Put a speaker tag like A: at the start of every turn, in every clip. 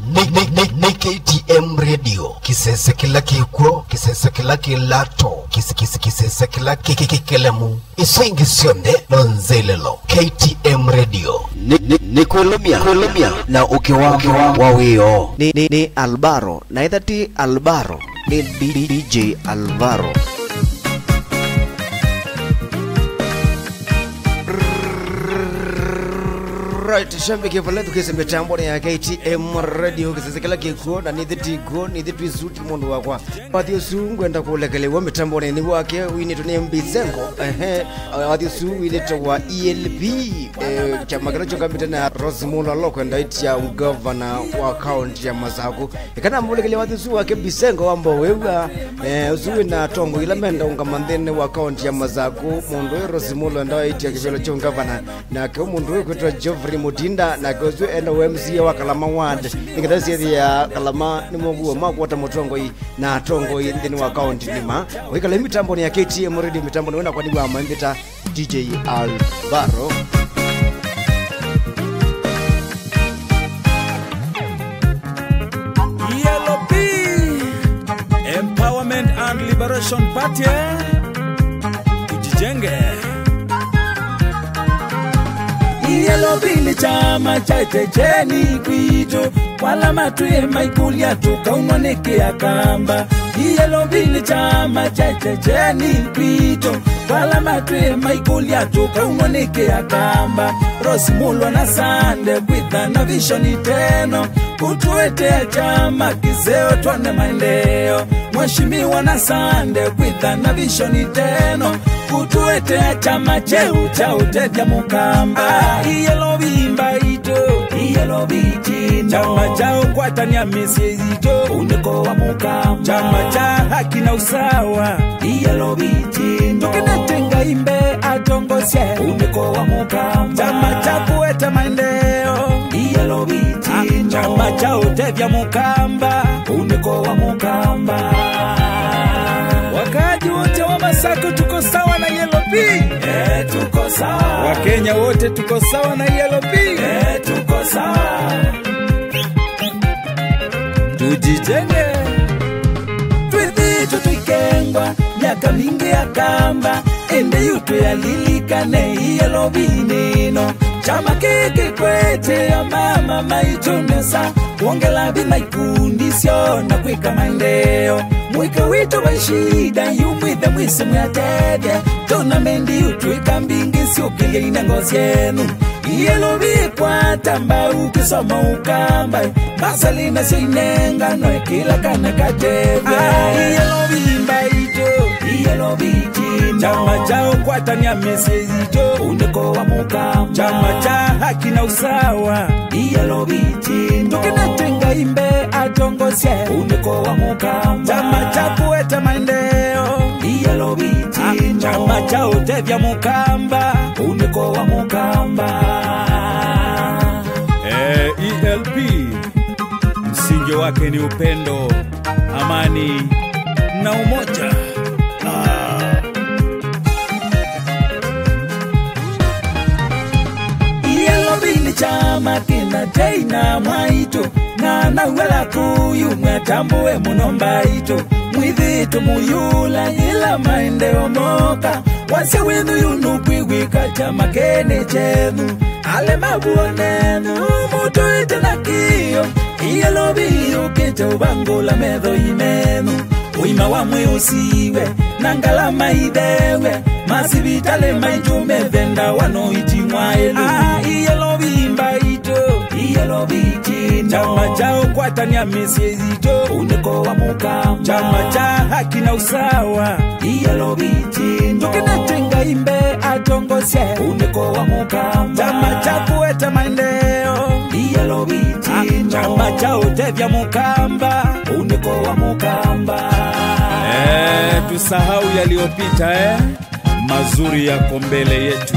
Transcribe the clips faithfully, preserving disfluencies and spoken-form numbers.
A: K T M Radio kisese kila kikuo kisese kila kilato kisi kisi kisese kila kikikelemu isingi sionde nonzelelo K T M Radio
B: ni ni ni Kolomia Kolomia na ukiwa wawio
C: ni ni ni Albaro na idhati Albaro ni D J Alvaro. Right, shambiki vale tukise mitambo ya K T M Radio kisese kila kikuo na ni dhiti go ni dhiti suti mundu wakwa wathi usu ngwenda kulekelewa mitambo ni wake wini tuni Mbizengo ehe wathi usu wini twa E L P chama kinacho kamita na Rosemula lokwenda itia governor wa county ya Masaku ikana mulekelewa wathi usu wake Mbizengo ambo wewa usu na tongo ila menda ungamandene wa county ya Masaku mundu Rosemula ndo itia kivelo cho governor na kwa mundu kwetwa Geoffrey Mutinda na gozu enda W M C wa Kalama ward ingadazi ya Kalama ni mungu makwata motongo hii na tongo hii ndini wa county nima wikala mitambo ni ya K T M Radio mitambo ni wenda kwa niwa mambita D J Alvaro.
D: E L P Empowerment and Liberation Party tujijenge. E L P ni chama cha teteni kwito wala matue maikulia tukaunoneke ya kamba. E L P ni chama cha teteni kwito wala matue maikulia tukaunoneke ya kamba. Rosemula na Sande kwitha na vision teno kutuetea chama kizeo tuone maendeleo. Mheshimiwa na Sande kwitha na vision teno kutuetea chama cheu cha uteja mukamba. E L P mbaito E L P chino chama chao kwatania mesizito uneko wa mukamba. Chama cha haki na usawa E L P chino tukinetenga imbe atongosye uneko wa mukamba. Chama cha kueta maendeleo E L P chino chama cha uteja mukamba uneko wa mukamba. Wakaji wote wa Masaku tuko sawa na E L P. Eh tuko sawa. Wakenya wote tuko sawa na E L P. Eh tuko sawa. Tujijenge. Twithi tutuikengwa miaka mingi ya kamba ende yutu ya lilikane E L P nino. Chama kiki kwete ya mama maitunesa kuongela bima ikundisyo na kwika maendeo. Mwika wito wa shida yumwithe mwisi mwatege tona mendi utuika mbingi siukilia inangozi yenu. E L P kwa tamba ukisoma ukamba masalina sio inenga noe kila kana katebe. E L P mbaito E L P chino chama chao kwatania mesizito uneko wa mukamba. Chama cha haki na usawa E L P chino tukinetenga imbe atongosye uneko wa mukamba. Chama cha kueta maendeleo E L P chino chama cha utevya mukamba uneko wa mukamba. Eh, E L P msingi wake ni upendo, amani na umoja. E L P ni chama kina teina mwaito na nawela kuyu mwatambue munombaito mwithitu muyula ila maendeo moka wase winu yunukwiwika chama kene chenu ale mabuonenu mutu ite na kiyo. E L P ukite ubangula medho imenu uima wa mwe usiwe nangalama idewe masibitale maitume venda wano iti mwaelu. E L P mbaito E L P chino chama chao kwatania mesizito uneko wa mukamba. Chama cha haki na usawa E L P chino tukinetenga imbe atongosye uneko wa mukamba. Chama cha kueta maendeleo E L P chino chama cha utevya mukamba uneko wa mukamba. Eh, tusahau yaliyopita eh, mazuri yako mbele yetu.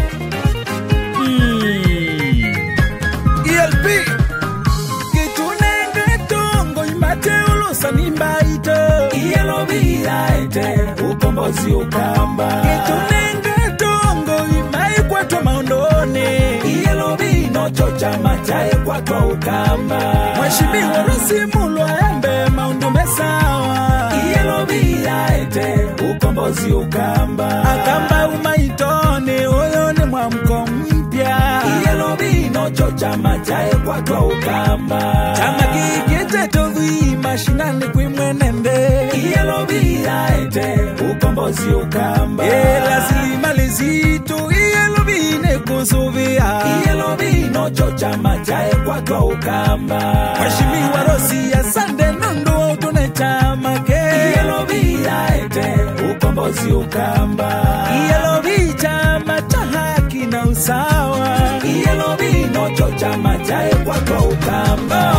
D: Hmm. E L P kitunenge tongo imate ulosa nimbaito. E L P aite ukombozi ukamba. Kitunenge tongo imai kwa to maondone. E L P no chocho chama chae kwa kwa ukamba. Mheshimiwa Rosi Mulwa embe maundu mesawa. Iyelo bila ete ukombozi ukamba. Akamba umaitone oyo ni mwamko mpya. Iyelo bino cho chama chae kwa kwa ukamba. Chama kikete tovi mashinani kwimwenende. Iyelo bila ete ukombozi ukamba. Ela silimali zitu iyelo bine kusuvia. Iyelo bino cho chama chae kwa kwa ukamba. Mheshimiwa Rosi asante nundu tune chama ke. Iyelo bila ete ukombozi ukamba. Iyelo bi chama cha haki na usawa. Iyelo bino cho chama chae kwa kwa ukamba.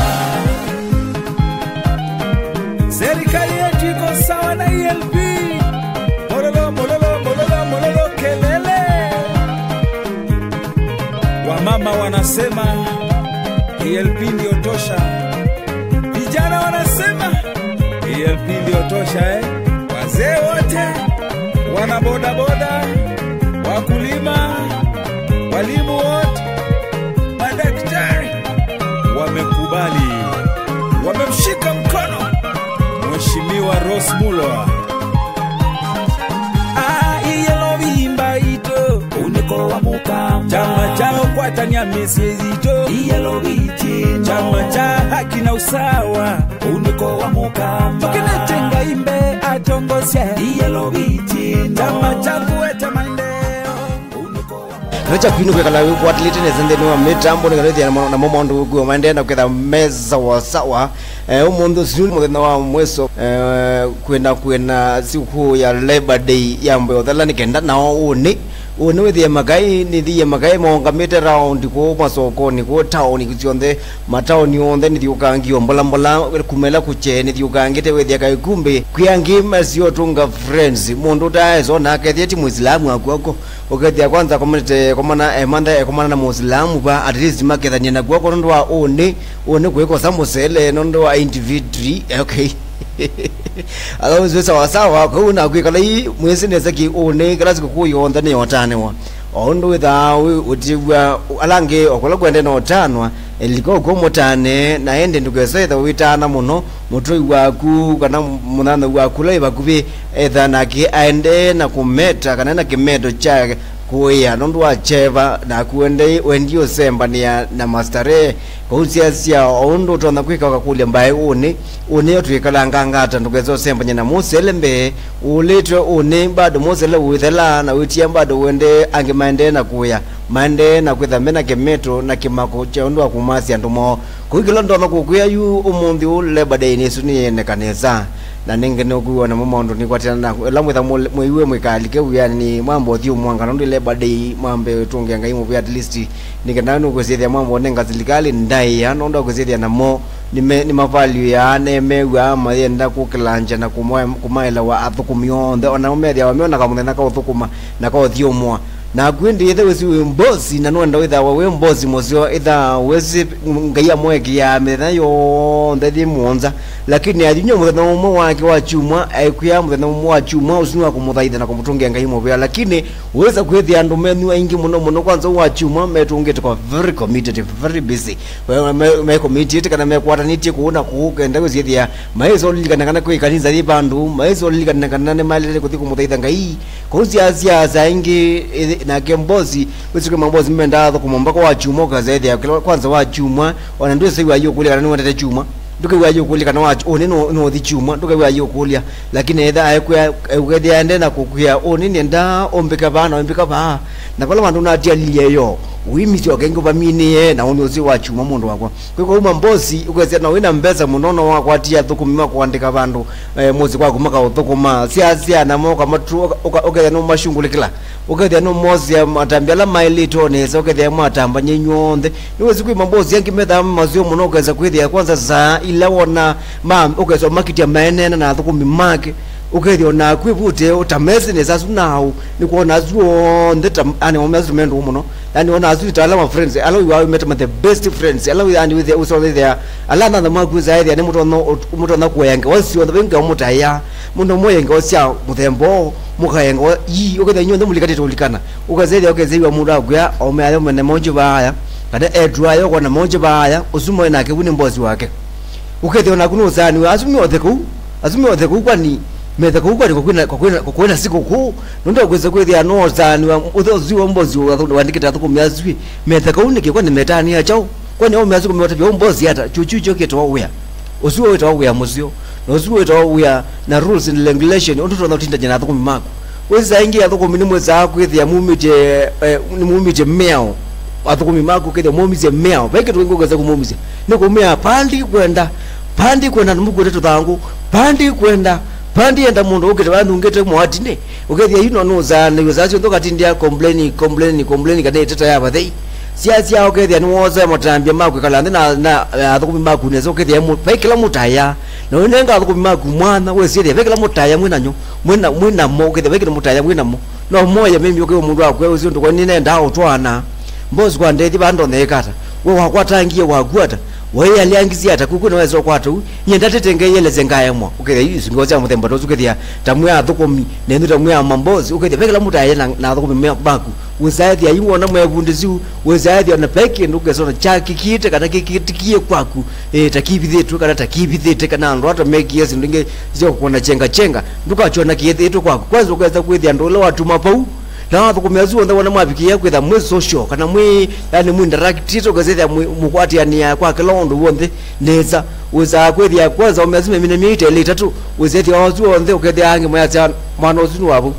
D: Serikali yetu iko sawa na E L P. Mololo mololo mololo mololo kelele. Wamama wanasema E L P ndio tosha. Vijana wanasema E L P ndio tosha eh. Wazee wote, wana boda boda, wakulima, walimu wote, madaktari wamekubali. Wamemshika mkono Mheshimiwa Rosi Mulwa. Ah, iyelo bimba ito uniko wa mukamba. Chama chao kwa tania mesezi ito. Iyelo biti chama cha haki na usawa uniko wa mukamba. Tukina tenga imbe atongosye. Iyelo biti chama cha kueta maendeleo uniko wa mukamba.
C: Recha kwinu kwa kala kwa atlete ne zende no mitambo ne garethi na momondo gwo mande na kwetha meza wa sawa. Eh umundo zulu muthenya wa mweso eh kwenda kwena siku ya Labor Day yambo yothala ni kenda nao uni uni withie magai ni thie magai mongamite round ko masoko ni ko town kithionde mataoni onthe ni thiukangio mbola mbola kumela kuche ni thiukangite withie kai kumbe kwiangi masio tunga friends mundu ta zona akethie ti muislamu akwako ukethia kwanza community komana emanda komana na muislamu ba at least makethania na gwako ndo wa uni uni kweko samusele ndo wa individual okay. Alawo zwe sawa sawa ko una kwikala yi mwezi neza ki one kala siku yonda ne yotanewa ondo witha utiwa alange okola kwende no tanwa eliko ko motane na ende ndugese tha witana muno mutoi waku kana munana waku laiba kubi etha naki aende na kumeta kana na kimedo cha kuya nondu wa cheva na kuende wendio sembania na mastare kusia sia ondo tona kwika kakulia mbaye une une twikala ngangata ndugezo sembanya na muselembe uletwe une bado mosele withela na witia bado wende angemaende na kuya mande na kwitha mena kemeto na kimako cha ondo akumasia ndumo kuikilo ndono kukuya yu umundi u Labor Day ni suni ene kaneza na ninge no kuwa na momondo ni kwatana la mwitha mwiwe mwikalike uya ni mambo thio mwanga ndo Labor Day mambe tunge ngai mu at least ninge no kwesethia mambo nenga silikali ndai ya ndo kwesethia na mo ni me, ni mavalue ya nemewa mayenda kukilanja na kumoya kumaila wa athukumionde ona umethia wameona kamuthena ka uthukuma na ka thio mwa na kwindi ithe wesi mbosi na nwenda witha we mbosi mosio itha wesi ngai amweki ya metha yo ndathi muonza lakini ajinyo muthenya umwe wake wa chumwa aikuya muthenya umwe wa chumwa usinwa kumuthaitha na kumutungia ngai mubya lakini wesa kwithia andu menyu aingi muno muno kwanza wa chumwa metungite kwa very committed very busy we me committed kana me kwatanitie kuona kuukenda kwithia maizo lilikana kana kwi kanisa li bandu maizo lilikana kana ne malele kuthi kumuthaitha ngai kuzi azia zaingi na kembozi wesike mambozi mmenda kumomba kwa chumwa kazaidi kwanza wa chumwa wana ndio sasa hiyo kule kana wende chumwa nduke wayo kulia kana wa one no no thi chumwa nduke wayo kulia lakini etha ayekwa ugethia ende na kukuya oni nenda ombeka bana ombeka ba na kola bandu na atialia yo wimiti okengo bamini ye na ono zi wa chumwa mundu wakwa kwiko uma mbozi ukwezia na wina mbeza munono wakwa atia thukumima kuandika bandu eh, muzi kwa kumaka uthukuma sia sia na moka matu okethia no mashungulikila okethia no mozi matambia la mailito neza okethia matamba nyenyonde niwezi kwa mbozi yangi metha mazio muno okeza kwithia kwanza za ila wona mam okeza makitia maenena na thukumimake ukethio na kwivute utamezi neza sunau ni kuona azuo ndeta ani omezu mendo muno yani ona azu tala ma friends alo you are met the best friends alo and with the also there ala na magu zaidi ani muto no muto na kuyenga wasi on the benga mutaya mundo moyenga osia muthembo mukayenga yi ukethio nyonde mulikati tulikana ukazedi okeziwa muda agya ome ale mene monju baya kada edwayo kwa na moja baya usumo na ke wuni mbozi wake ukethe na kuno zani asumi otheku asumi otheku kwani metha ku kwani kokwina kokwina kokwina siku ku ndo kweza kwethia no zani uthozi wa mbozi wandikita thuku myazwi metha ku nike kwani metani ya chao kwani au myazwi kumota byo mbozi hata chuchu choke to wea usuo wetu wea muzio no usuo wetu wea na rules and regulation undu ndo tinda jana thuku mako weza ingia thuku minimwe za kwethia mumite ni mumite meo athuku mako kwethia mumite meo peke tu ngogeza kumumite niko mea pandi kwenda pandi kwenda numugo tetu thangu pandi kwenda pandi enda mundu ukete bantu ngete mwati ne ukethia ino no zana yozacho ndoka tindia complain complain complain kada teta yaba thei sia sia ukethia ni woza matambia makwe kala na na athukumi maku nezo ukethia mu pekela mutaya na unenga athukumi maku mwana wesie pekela mutaya mwinanyo mwina mwina mo ukethia pekela mutaya mwina mo no moya mimi ukeo mundu akwe uzio ndo kwani nenda utwana mbozi kwa ndethi bando nekata we wakwatangie wagwata wewe aliangizia atakuku naweza kwatu nyenda tetenge yeleze ngayemo ukethia yusu ngoza muthemba tozu ukethia tamwa athukumi nendo tamwa mambozi ukethia pekela mutaya na na athukumi maku wezathi ayingo na mwebundizu wezathi na peke nduke sona chaki kite kana kikitikie kwaku eh takibithitu kana takibithite kana ndo ata make yes ndinge zio kuona chenga chenga nduka chona kiethitu kwaku kwanza ukeza kwethia ndole watu mapau na watu kumeazu ndo wana mabikia kwetha mwe social kana mwe yani mwe interact to gazeti mukwati yani ya kwa kilondo wonde neza uza kwethia kwanza umezime mine mite leta tu uzethi wazu wonde ukethia ange mwaza mwana uzunu wabo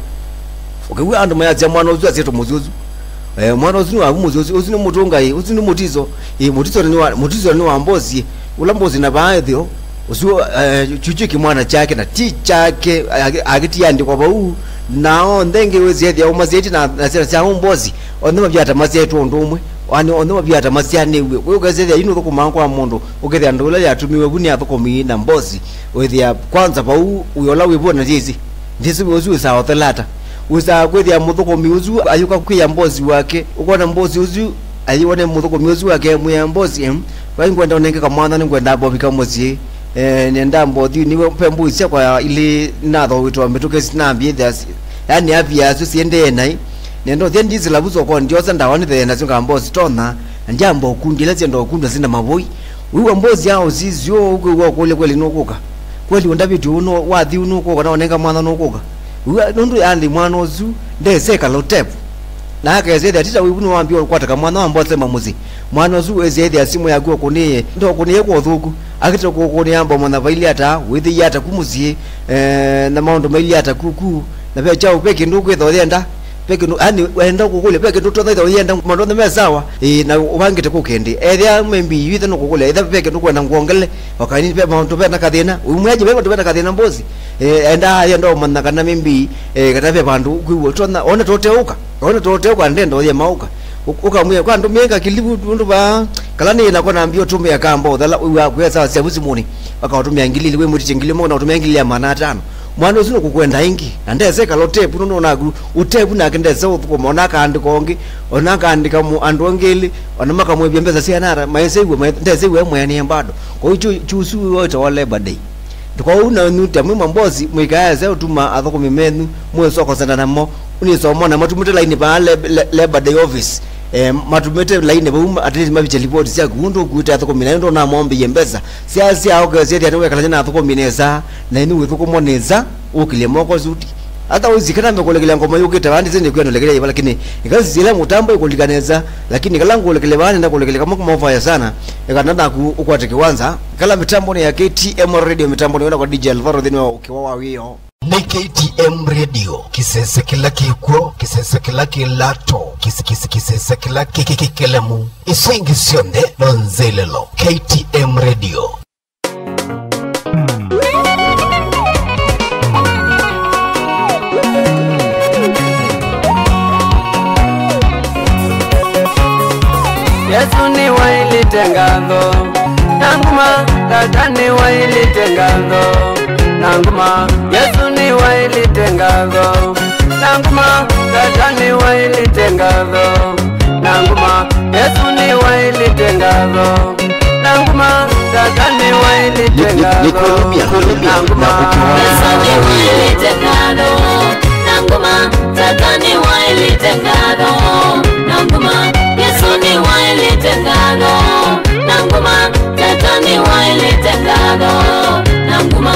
C: ukewe ando mwaza mwana uzu azeto muzuzu eh mwana uzunu wabo muzuzu uzunu mutunga yi uzunu mutizo eh mutizo ni wa mutizo ni wa mbozi ulambozi na baadhi uzu chuchuki mwana chake na ti chake agiti andikwa bau nao ndenge wezethia umazeti na nasira cha mbozi onema byata mazetu ndumwe wani onema byata maziane we ukazethia ino thukuma kwa mundu ukethia ndula yatumiwe kuni athukumi na mbozi wethia kwanza pau uyola wibona ndizi ndizi uzu sawa thelata uza kwethia muthukumi uzu ayuka kwiya mbozi wake ukona mbozi uzu ayione muthukumi uzu wake mwe mbozi em waingwenda onenge kamwana ngwenda bobika mozi eh nenda mbothi niwe pembu isia kwa ile natho witwa mituke sinambie thasi yani avia asu siende nai nendo then ndizi labuzo kwa ndioza ndawani the na zinga mbozi tona njambo kundile zendo kunda zina maboi wiwa mbozi yao zizio uko kule kweli nokuka kweli ndabitu uno wathi uno ko kana onenga mwana nokuka wiwa nundu yandi mwana ozu ndezeka lotepu na haka ezedi atita wibuno wambio kwataka mwana wa mbozi mamuzi mwana ozu ezedi asimu yaguo kuniye ndo kuniye kwa thuku akita kokoni amba mwana vaili ata withi yata kumuzie eh na maondo maili ata kuku na pia chao peke ndugu etho yenda peke ndu ani wenda kukule peke ndu totha etho yenda maondo mesawa eh na ubangite kukendi ethia membi yithe no kukule etha peke ndu kwenda ngongele wakani pe maondo pe na kathina umwaje pe maondo pe na kathina mbozi eh enda yenda manna kana membi eh katape bandu kuwo tona ona toteuka ona toteuka ndendo ye mauka ukamwe kwa ndo mienga kilibu ndo ba kalani na kona ambio tume ya kambo dhala uwa kwesa sebuzi muni wakawatumia ngilili we muti chingili mo na utumia ngilili ya mana tano mwana uzino kukwenda ingi andeze kalotepu nuno na utepu na kendeze uthuko mona kandi kongi onaka andika mu andongeli onamaka mwebya mbeza sianara maese iwe ndeze iwe mwani mbado kwa hiyo chusu wote wa Labor Day kwa una nuta mwe mbozi mwikaya zao tuma athoko mimenu mwe soko sana namo uniso mona matumute line ba Labor Day office eh matumete line ba atleast mabiche report sia gundo kuita athoko minendo na mombe yembeza sia sia okazeti atwe kala na athoko mineza na ni withuko moneza ukile moko zuti hata uzikana mekolekele ngoma yokita bandi zende kweno lekele lakini ikazi zile mutambo ikulikaneza lakini kala ngolekele bandi nda kolekele kama kumofaya sana ikananda ku ukwateke kwanza kala mitambo ni ya K T M radio mitambo ni kwa D J Alvaro thini wa ukiwa wio
A: ni K T M radio kisese kila kikuo kisese kila kilato kisi kisi kisese kila kikikelemu isingi sionde nonzelelo K T M radio.
E: Yesu ni waili tengando nanguma tata ni waili tengando nanguma Yesu ni waili tengando nanguma tata ni waili tengando nanguma Yesu ni waili tengando nanguma tata ni waili tengando nanguma
F: Yesu ni waili tengando nanguma tata ni waili tengando nanguma Yesu ni waili wailitengano nanguma tatani wailitengano nanguma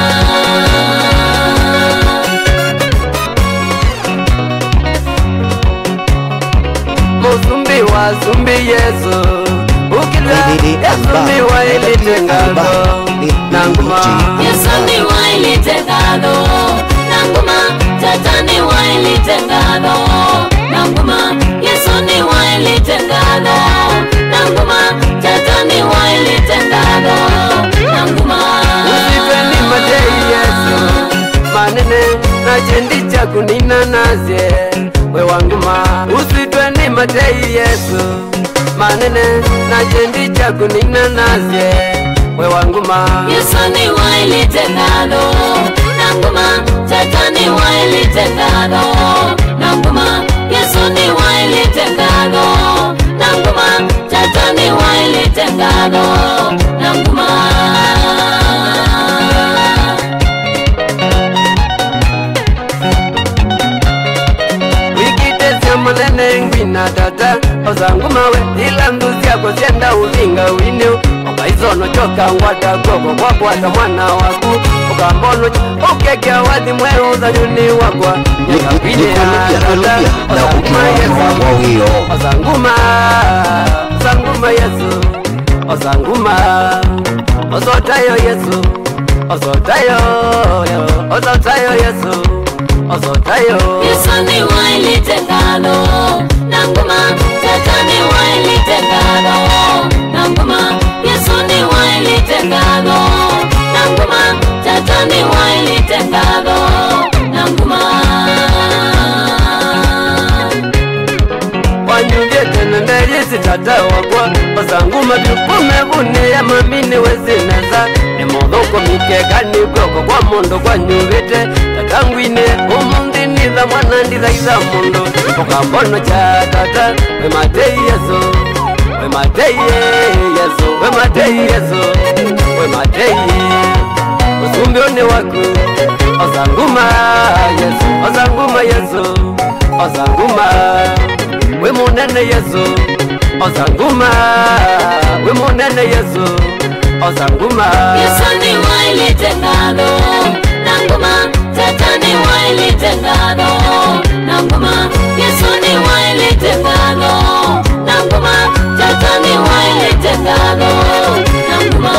E: Musumbi wa sumbi Yesu ukilwa Yesu ni wailitengano nanguma
F: Yesu ni wailitengano nanguma tatani wailitengano nanguma Yesu ni wailitengano nanguma tatani wailitengano nanguma
E: Usipeni matei Yesu manene na chendi cha kunina naze we wanguma Usipeni matei Yesu manene na chendi cha kunina naze we wanguma
F: Yesu ni wailitengano nanguma tatani wailitengano nanguma Yesu ni wailitengano nanguma tatani wailitengano nanguma
E: Manene ngwina tata ozanguma we ila nduzi yako sienda uvinga wineo Okaizono choka ngwata koko kwa kwata mwana waku Okambono okekea wathi mweo uzanyuni wakwa Nyakapine ya tata ozanguma Yesu Ozanguma, ozanguma Yesu Ozanguma, ozotayo Yesu Ozotayo, ozotayo Yesu Ozotayo
F: Yesu ni wailitengano nanguma tatani wailitengano nanguma Yesu ni wailitengano nanguma tatani wailitengano nanguma
E: Wanyunge tena ndezi tata wakwa Ozanguma tukume bune ya mamine wezineza Ni modoko mikegani koko kwa mondo kwa nyuvete Tatangwine umundi nidha mwana ndidha idha mundo Okambono cha tata we matei Yesu We matei Yesu We matei Yesu We matei Usumbi one waku Ozanguma Yesu Ozanguma Yesu Ozanguma We munene Yesu Ozanguma We munene Yesu Ozanguma
F: Yesu ni wailitengano nanguma tatani wailitengano nanguma Yesu ni wailitengano nanguma tatani wailitengano nanguma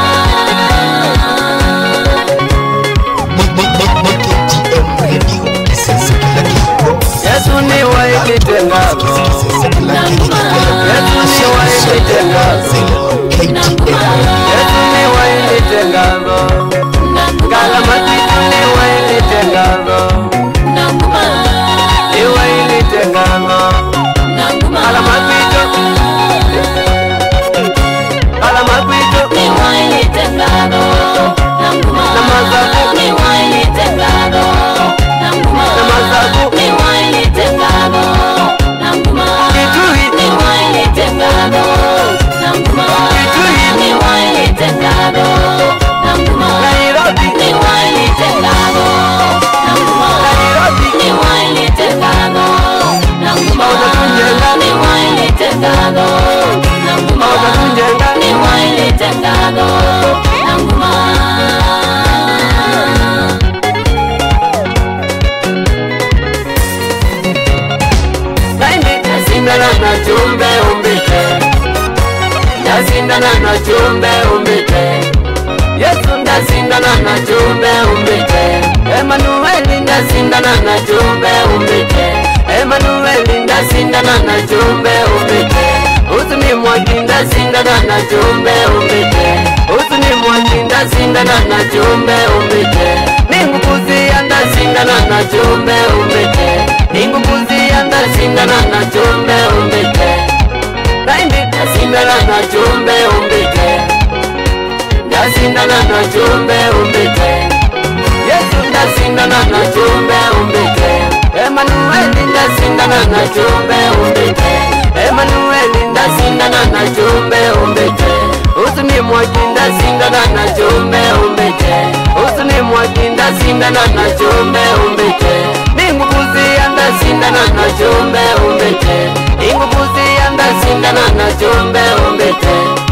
A: K T M Radio kisese kila kiko
E: Yesu ni wailitengano Yesu ni wailitengano
A: K T M
E: Yesu ni wailitengano Kalamatitu ni wailitengano Ni wailitengano Kalamatitu Kalamatitu
F: ni wailitengano
E: Namazaku
F: ni wailitengano
E: Namazaku
F: ni wailitengano
E: Kitui
F: ni wailitengano
E: Kitui
F: ni wailitengano
E: Nairobi
F: ni wailitengano
E: Nairobi
F: ni wailitengano
E: Mauna kunjenga
F: ni wailitengano
E: Mauna kunjenga
F: ni wailitengano
E: Naindi nasindana na chumbe umbite Nasindana na chumbe umbite Yesu ndasindana na chumbe umbite Emanueli ndasindana na chumbe umbite Emanueli ndasindana na chumbe umbite Usuni mwaki ndasindana na chumbe umbite Usuni mwaki ndasindana na chumbe umbite Ningu kuzia ndasindana na chumbe umbite Ningu kuzia ndasindana na chumbe umbite Naindi ndasindana na chumbe umbite Ndasindana na chumbe umbite Yesu ndasindana na chumbe umbite Emanueli ndasindana na chumbe umbite Emanueli ndasindana na chumbe umbite Usuni mwaki ndasindana na chumbe umbite Usuni mwaki ndasindana na chumbe umbite Ningu kuzia ndasindana na chumbe umbite Ningu kuzia sina sindana na chumbe umbete.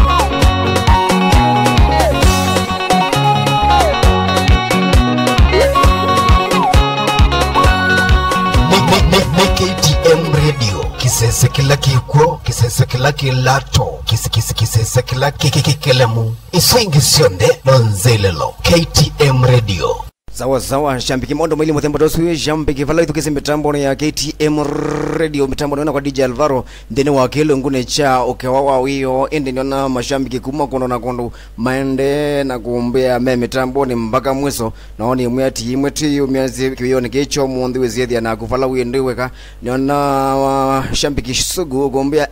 A: K T M Radio kisese kila kikuo kisese kila kilato kisi kisi kisese kila kikikelemu isingisionde lonzelelo K T M Radio.
C: Sawa sawa shambiki mondo mwili muthemba dosu shambiki vala itukise mitambo ya K T M Radio mitambo na kwa D J Alvaro ndene wa kelo ngune cha okewawa wiyo ende niona mashambiki kuma kono na kondo maende na kuombea me mitambo ni mpaka mweso naoni mwati mwati umyazi kiyo ngecho mundi wezia na kuvala wiyo ndiweka niona shambiki sugu kuombea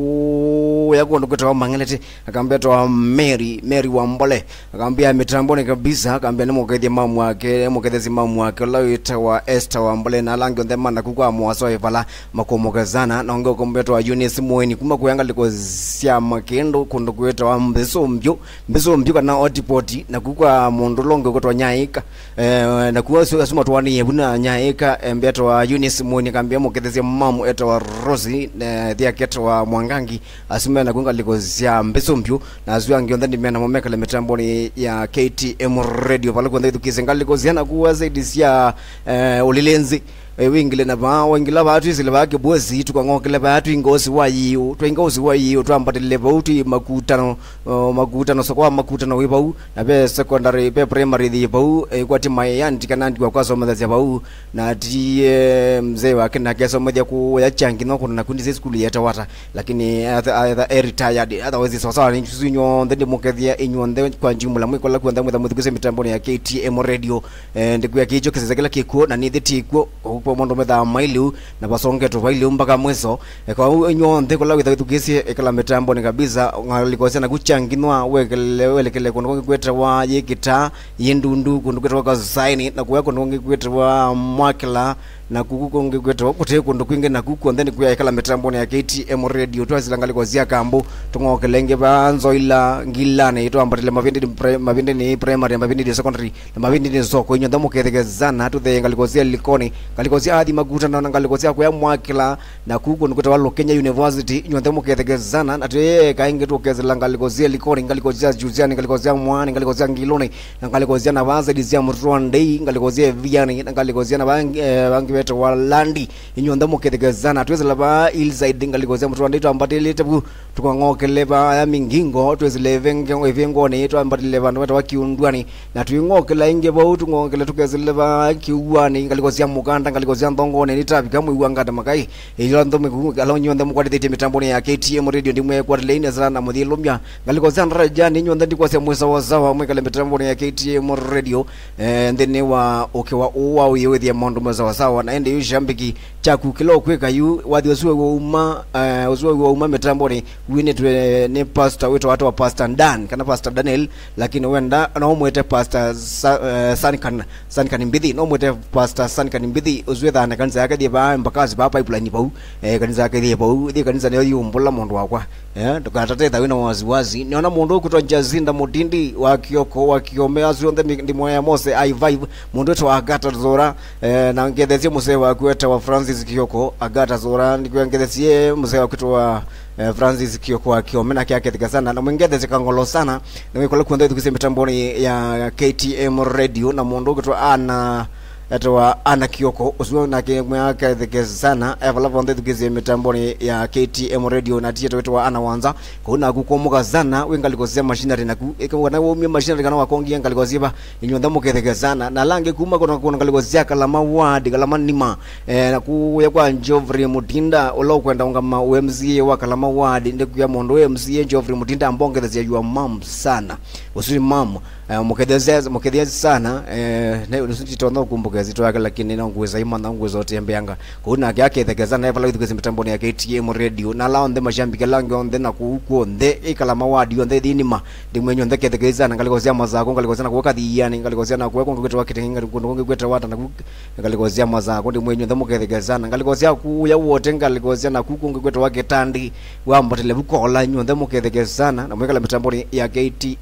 C: eku ya kondo kutoa mangelete akambia toa Mary Mary Wambole akambia mitambo ni kabisa akambia nemo kedi mamu wake mukethezi mamu wake lawita wa Esther Wambole na langi onde mana kukwa mwaso evala makomokazana na onge kombeto wa Eunice Mweni kuma kuyanga liko sia makendo kondo kweta wa mbeso mbyo mbeso mbyo kana otipoti na kukwa mondolongo kutwa nyaika eh, na kuwa suma tuwani yebuna nyaika mbeto wa Eunice Mweni kambia mukethezi mamu eto wa Rosi eh, thia keto wa Mwangangi asime na kunga liko sia mbeso mbyo na azuya ngionda ndi mena momeka le mitamboni ya K T M Radio pala kwa ndaitu kisengali ko ziana kuwa zaidi sia uh, ulilenzi e wingile na ba wingila bathu izile bake bozi tukangokele bathu ingosi wa yiyo to ingosi wa yiyo to ambatile bauti makutano uh, makutano sokwa makutano wibau na be secondary be primary the bau e kwati mayanti kanandi kwa kwaso madhazi bau na ti e, mzee wake na keso moja ku ya changi no kuna kundi school ya tawata lakini either uh, retired otherwise so sawa ni sunyo ndende mokethia inyo ndende kwa jumla mwiko la kuenda mwitha muthikuse mitambo ya K T M Radio e, ndikuya kicho kisezekela kikuo na nithi tikuo kwa mondo metha mailu na basonge to baile mpaka mweso e kwa nyonde kola witha tukisi ekala mitambo ni kabisa ngalikose na kuchanginwa wekele welekele kono kweta wa yekita yendundu kono kweta wa zaini na kuya kono kweta wa mwakila na kuku ngegweto kute kondo kwinge na kuku ndeni kuya ekala mitambo ya K T M Radio twazilanga likozia kambo tungokelenge banzo ila ngilane ito ambatile mavindi mavindi ni primary mavindi ni secondary na mavindi ni soko inyo ndamo kethekezana tu the ngalikozia likoni ngalikozia hadi maguta na ngalikozia kuya mwakila na kuku nukuta wa Kenya University inyo ndamo kethekezana na te kainge tu kezela ngalikozia likoni ngalikozia juziani ngalikozia mwani ngalikozia ngilone ngalikozia na baza dizia mrwandei ngalikozia viani ngalikozia na bangi bangi wetu wa landi inyo ndamo kethekezana twezela ba ilzaid ngalikozia mrwandei to ambatile tebu tukangokele ba ya mingingo twezile vengo evengo ne to ambatile bantu wetu wa kiundwani na tuingokela inge bo tungokele tukezile ba kiuani ngalikozia mukanda ngalikozia ndongo ne nitabika muiwanga makai ilo ndo meku alonyo ndamo kwa tete mitambo ya K T M Radio ndimwe kwa lane zana muthilumya ngalikozia ndraja ni nyo ndandi kwa se mwesa wazawa mwekale mitambo ya K T M Radio eh ndene wa okewa uwa uyewe ya mondo mwesa wazawa na ende yushambiki chaku kilo kweka yu wadi wasuwe wa uma uh, wasuwe wa uma mitambo ni wine tuwe ne pastor wetu watu wa pastor Dan kana pastor Daniel lakini wenda na umwete pastor sa, uh, Sankan Sankan Mbidhi na umwete pastor Sankan Mbidhi uzuwe dhana kanisa yake diye ba mbakazi ba pipeline bau eh, kanisa yake diye bau diye kanisa niyo yu mbula mondo wakwa eh, tukatate dhawina wazi wazi niona mondo kuto njazinda mutindi wa kioko wa kiomea zuonde ndimo ya Mose I vibe mondo wetu wa Agata Zora eh, na ngedezie muse wa kueta wa Francis Kioko Agata Zora ngedezie muse wa kuto wa Uh, Francis Kioko akiomena kia ketika sana na mwingede zikangolo sana na wikola kuenda tukise mitamboni ya K T M Radio na mondo kuto ana etwa ana Kioko usuwa na kimya ketika sana evala vonde tukise mitamboni ya K T M Radio na tieto wetu wa ana wanza kuna kukomoka sana wengalikosea machinery na ku eka wana wumye machinery kana wakongi ngalikosiba inyonda muketika sana na lange kuma kuna kuna ngalikosea kalama wadi kalama nima eh, na ku yakwa Njovri Mutinda ulo kwenda ngama U M C A wa kalama wadi ndekuya mondo U M C A Njovri Mutinda ambongeza ya mam sana usuri mam uh, mukedeza mukedeza sana eh na usititono kumbuka zito yake lakini na nguweza imana nguweza zote yambeanga kuna yake thegeza na evala ithuke mitamboni ya K T M Radio na laonde mashambike lange onde na kuuko nde ikalama wadi onde dinima ndimwenyo ndeke thegeza na ngalikozia mazako ngalikozia na kuweka dhiyani ngalikozia na kuweka ngwete wake tenga kungonge kweta wata na ngalikozia mazako ndimwenyo ndamukethegeza na ngalikozia ku ya wote ngalikozia na kuko ngwete wake tandi wambatile bukola nyo ndamukethegeza na mwekala mitamboni ya K T M Radio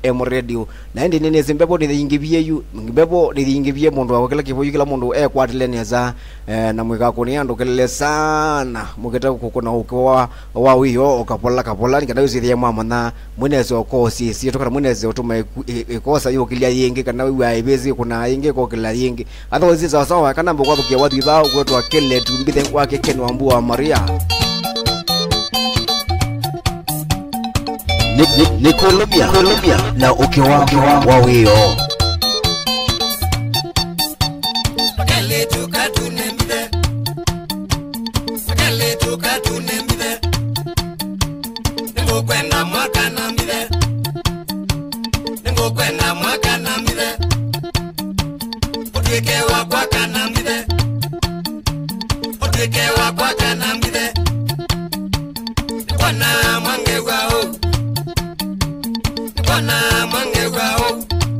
C: radio na ndi nene zimbebo ni ingibie yu ngibebo ni ingibie mundu wa kila kiboyu kila mundu e kwatile neza eh, na mwika kuni ando kelele sana muketa kukuna ukwa wa wiyo okapola kapola nikada yuzi mama na mwenezi okosi si tokana mwenezi otuma ikosa yo kilia yenge kana wiwa ibezi kuna yenge ko kila yenge otherwise za sawa kana mbo kwa bukia watu ibao kwetu akele tumbithe kwake kenwa mbu wa Maria
B: ni, ni, ni Colombia, Colombia na ukiwa wa wiyo
G: Akele tuka tunembide Akele tuka tunembide Nengo kwenda mwaka na mbide Nengo kwenda mwaka na mbide Otweke wa kwa kana mbide Otweke wa kwa kana mbide Nikwana mwange wao Nikwana mwange wao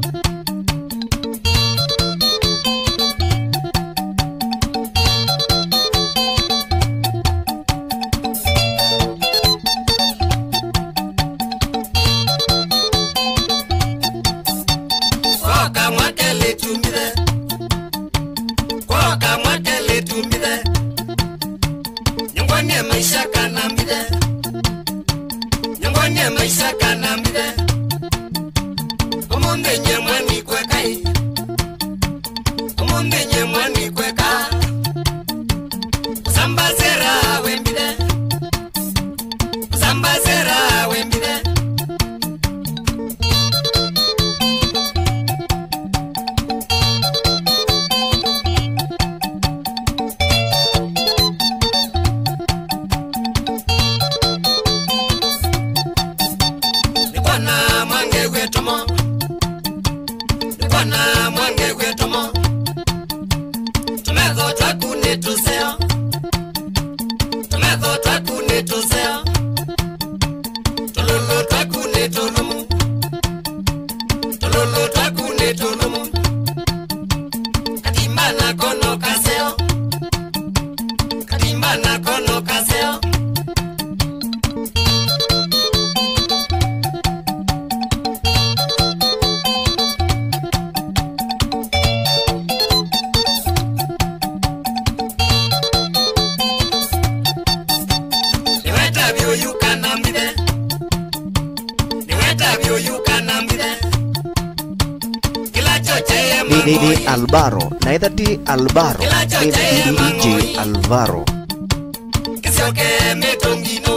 C: D D Alvaro naitha ti Alvaro D J Alvaro
G: Kisioke metongino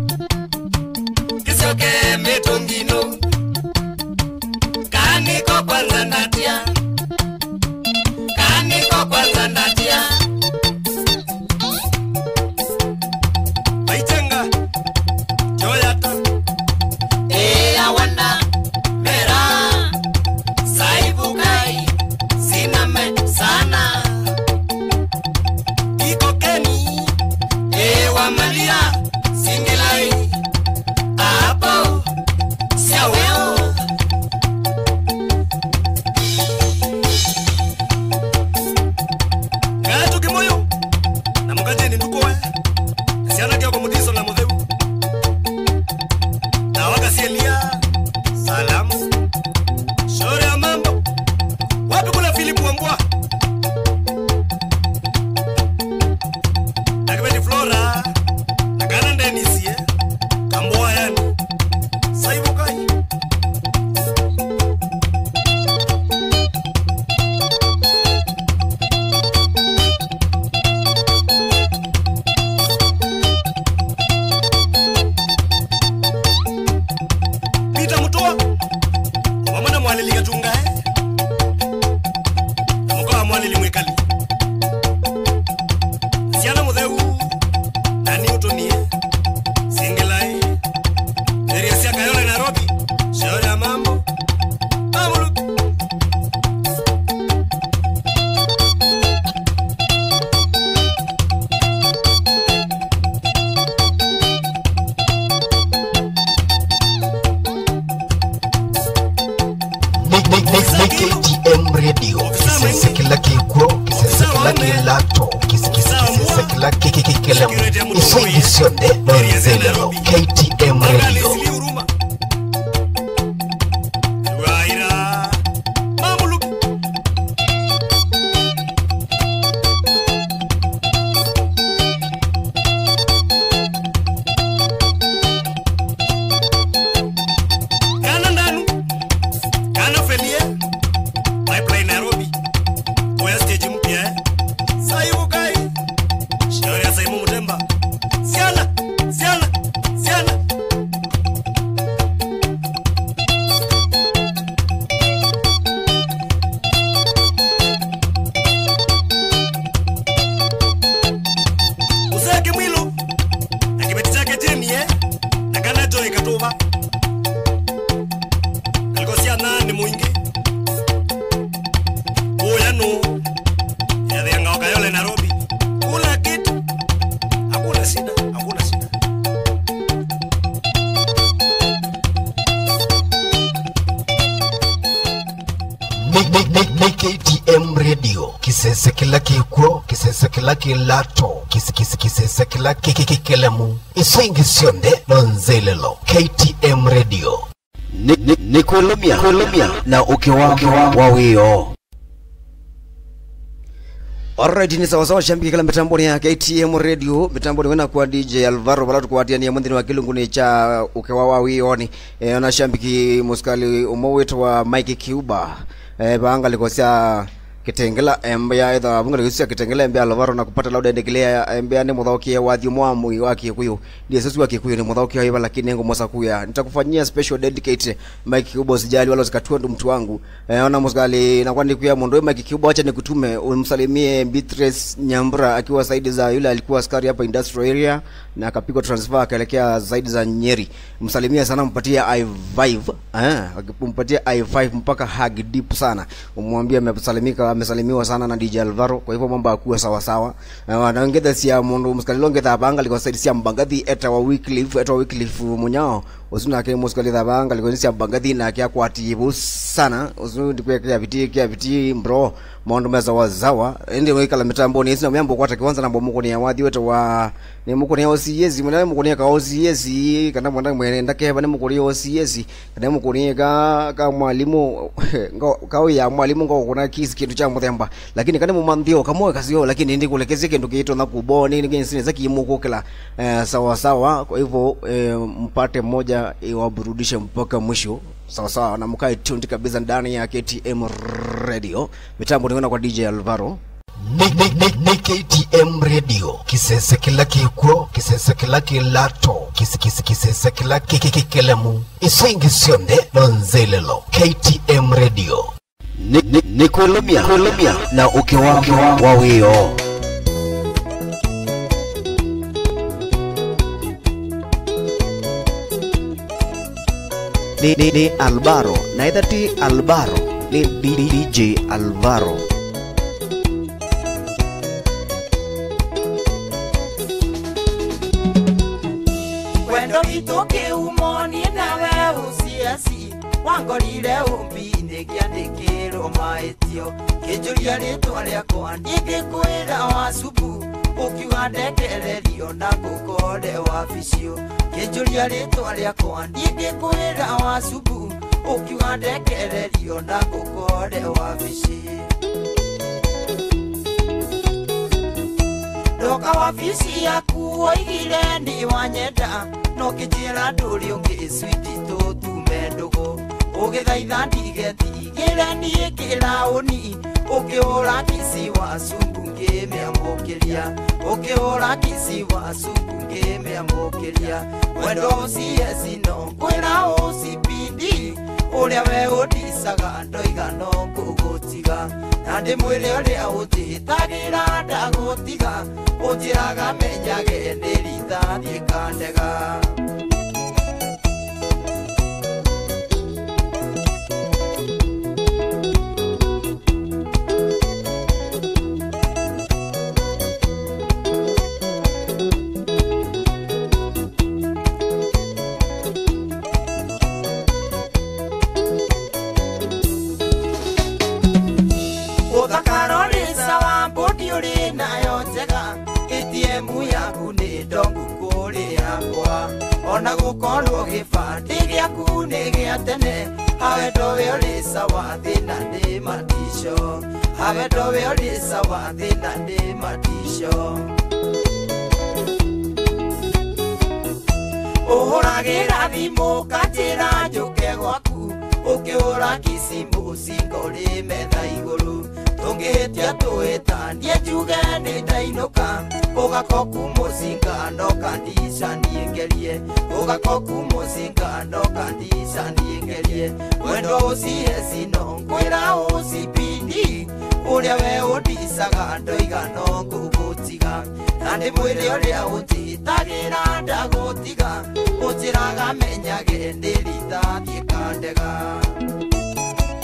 G: Kisioke metongino Kani ko kwanza ndatia Kani ko kwanza ndatia Baitenga Joyata Eh awanda Mera Saibu kai Siname sana Iko keni Ewa Maria Singelai Apo Siaweo Gatu kimoyo Na mkajeni ndukoe Siana kia kwa mudiso na mudheu Na waka sielia Salamu Shore ya mambo Wapi kuna Filipu Wambua Nakibeni Flora Nakana Ndenisie Kamboa yani Saibu kai Pita mutoa Wamana mwalili katunga eh Namukoa mwalili mwekali Siana mudheu Nani utonie Singelai Eriasia Kayole Nairobi Shauri ya mambo Amulu
A: K T M Radio kisese kila kikwo kisese kila kilato kisese kila kikikelemu isingisionde donzelelo K T M Radio
G: mwingi uyanu yadhianga wakayole Nairobi kula kitu hakuna shida hakuna shida.
A: K T M Radio kisese kila kikuo kisese kila kilato kisi kisi kisese kila kikikikelamu isoingisionde lonzelelo. K T M Radio
B: ni, ni, ni kolomia kolomia na ukiwa wawio.
C: Alright, ni sawa sawa shambiki kila mitamboni ya K T M Radio. Mitamboni wena kwa D J Alvaro Balatu kwa tia ni ya mwendini wa kilungu ni cha ukewawa wioni. E, ona shambiki muskali umowetu wa Mike Cuba. E, baanga likosia kitengela mbea edha bunga likosia kitengela mbea Alvaro na kupata lauda endekelea mbea ni mudhauki ya wadhi mwamu wa Kikuyu. Ndiye sisi wa Kikuyu ni mudhauki ya hiva lakini ngo mosa kuya. Nitakufanyia special dedicate Mike Cuba usijali wala usikatua ndo mtu wangu. E, ona muskali na kwa ndikuya mundoe Mike Cuba wacha nikutume umsalimie Beatrice Nyambura akiwa zaidi za yule alikuwa askari hapa industrial area na akapigwa transfer akaelekea zaidi za Nyeri. Msalimia sana, mpatie I five eh akimpatia I five mpaka hug deep sana. Umwambie amesalimika amesalimiwa sana na D J Alvaro. Kwa hivyo mambo yakuwa sawa sawa. Na ongeza sia mundu mskalilonge tabanga liko saidi sia mbangathi eta wa weekly eta wa weekly munyao usuna ke muskali tabanga liko sia mbangathi na kia kwatibu sana usunu ndikwe kia biti kia biti bro maondo meza wazawa ende wekala mitambo ni sina myambo kwata kiwanza na bomuko ni awadhi wetu wa ni muko ni O C S mwana muko ni ka O C S kana mwanda mwenda ke bane muko ni O C S kana muko ni ka ka mwalimu ka ya mwalimu ngo kuna kisi kitu cha muthemba lakini kana mumanthio kamwe kasio lakini ndi kulekeze kindu kiito na kuboni ni nsine zaki muko kila eh, sawa sawa. Kwa hivyo eh, mpate mmoja iwaburudishe mpaka mwisho sawa sawa na mkae tuned kabisa ndani ya K T M Radio. Mitambo niona kwa D J Alvaro.
A: Ni K T M Radio kisese kila kikuo kisese kila kilato kisi kisi kisese kila kikikikelamu isoingisionde lonzelelo. K T M Radio
B: ni, ni, ni kolomia kolomia na ukiwa wawio. Ni, ni, ni Alvaro na idhati Alvaro ni D J Alvaro.
H: Wendo itoke umoni nawe usiasi wangorire umbine kiandikiro maetio kijuria ritwa riakwa ndigikwira wasubu ukiwa ndekererio na gukode wabicio kijuria ritwa riakwa ndigikwira wasubu ukiwa ndekererio na gukode wabici Doka wafisi yaku oigire ni wanyenda no kijira nduri ungi switi to tumendogo ugithaitha ndigetigire ni kirauni ukiora kisi wa sungunge meamokeria ukiora kisi wa sungunge meamokeria wendo siesi no kwira osipindi uria we odisaga ndoiga no kugotiga nandi mwire uria utitagira ndagotiga ujiraga menyage ndirita thikandega ona gukorwo gibandi giaku ni gia tene hawe ndowe uri sawa thina ndi matisho hawe ndowe uri sawa thina ndi matisho uhuragira thimu katira njuke gwaku ukiura kisimu singori metha iguru tungihitia tuitanie njuge ni ndainuka ugakoku musinga no kandisa niengerie ugakoku musinga no kandisa niengerie wendo usiesi no kwira usipindi uria we udisaga ndoiga no ngugutiga nandi mwire uria utitagira ndagutiga utiraga menyage ndirita thiekandega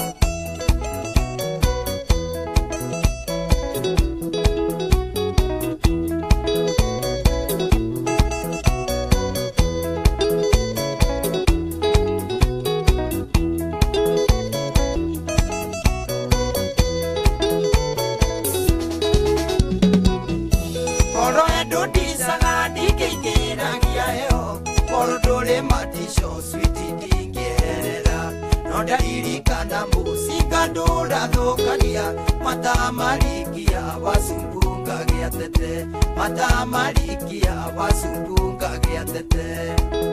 H: ndura thukaria matamarikia wasumbunga giatete matamarikia wasumbunga giatete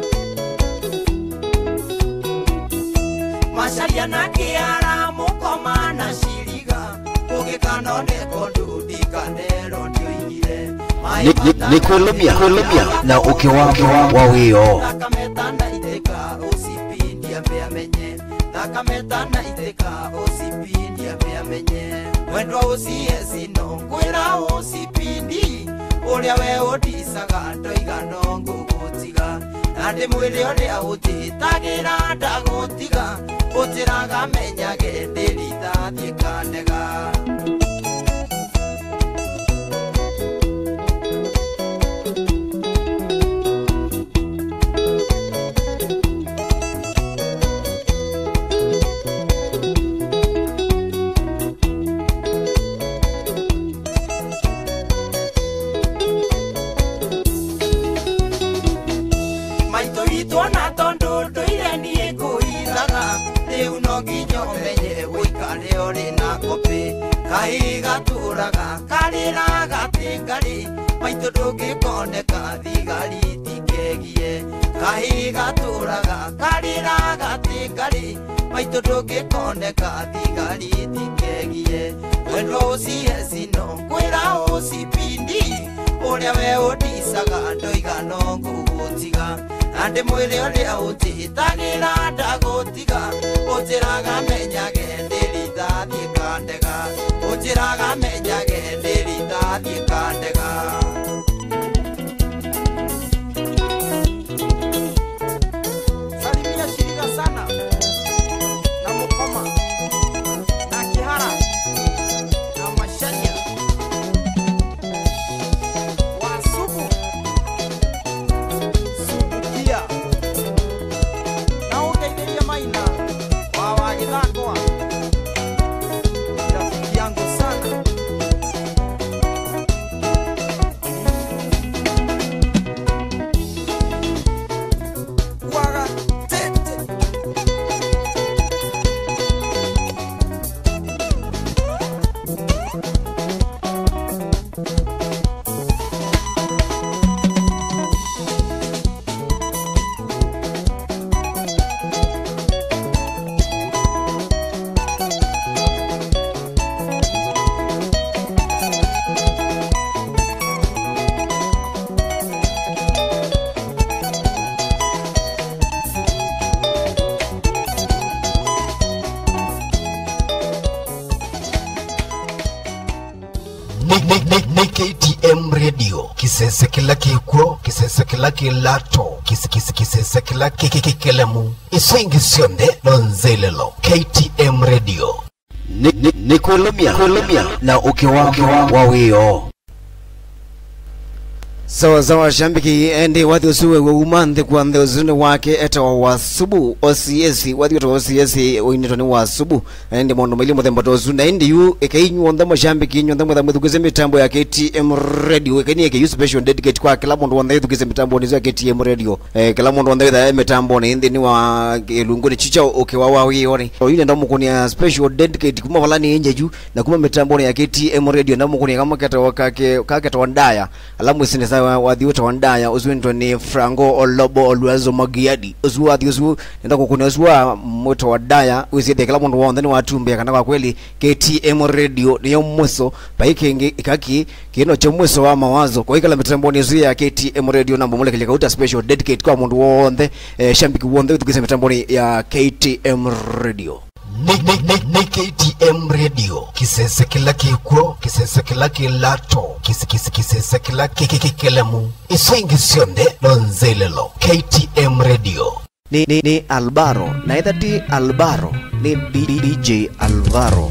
H: Masharia na kiara mukoma na shiriga ugikanone kondu dikanero ndioigire
A: ni Colombia Colombia na uke wake wawio
H: nakametana iteka usipindia meamenye nakametana iteka usipindia meamenye wendwa usiesi no kwira usipindi uria we odisaga ndoigano ngugutiga ande mwiri uria utitagira ndagutiga utiraga menyage ndirita thikanega Tuona tondo doire ni kuidaga Riu no nginyo menye wikare ori na kopi Kaiga turaga karira gatingari Maitu ndungikoneka thigari tikegie Kaiga turaga karira gatingari Maitu ndungikoneka thigari tikegie Wendwa ucie sino kwira usipindi Uria we odisaga ndoigano ngugutiga Ande mwiri uria utitagira ndagutiga utiraga menyage ndirita thiikandega utiraga menyage ndirita thiikandega Salimia shirika sana na mukoma na kihara na mashania wasubu na ukaideria maina wa wagithakwa rafiki yangu sana waga tete
A: K T M Radio kisese kila kikuo kisese kila kilato kisi kisi kisese kila kikikelemu isingi sionde lonzelelo K T M Radio ni, ni, ni Colombia Colombia na uke wake wawio
C: Sawa sawa shambiki ende wadi usuwe umande kwa nde uzune wake eta wa wasubu O C S wadi wata O C S uinito ni wasubu ende mondo mwili mwemba tozuna ende yu eka inyu wandamo shambiki inyu wandamo wandamo thukuze mitambo ya K T M Radio eka ni eka yu special dedicate kwa kila mondo wandamo thukuze mitambo nizo ya K T M Radio eh, kila mondo wandamo wandamo mitambo ni ende ni wa lungu ni chicha uke wawawi yoni yune ndamu kuni ya special dedicate kuma walani inje juu na kuma mitambo ya K T M Radio ndamu kuni kama kata wakake kata wandaya alamu isine sawa wadhi uta wandaya uzuento ni Franco Olobo Oluazo Magiadi uzu wadhi uzu nenda kukune uzu wa moto wadaya uzide kila mundu wandani watumbi kana kwa kweli K T M Radio niyo mweso pa hiki ikaki kino cha mweso wa mawazo kwa hikala mitamboni uzu ya K T M Radio na mbomole kilika uta special dedicate kwa mundu wonde eh, shambiki wonde utukise mitamboni ya K T M Radio
A: ni, ni, ni, ni K T M Radio kisese kila kikuo kisese kila kilato kisi kisi kisese kila kikikelemu isingi sionde lonzelelo K T M Radio
B: ni, ni, ni Albaro na ithati Albaro ni D J Alvaro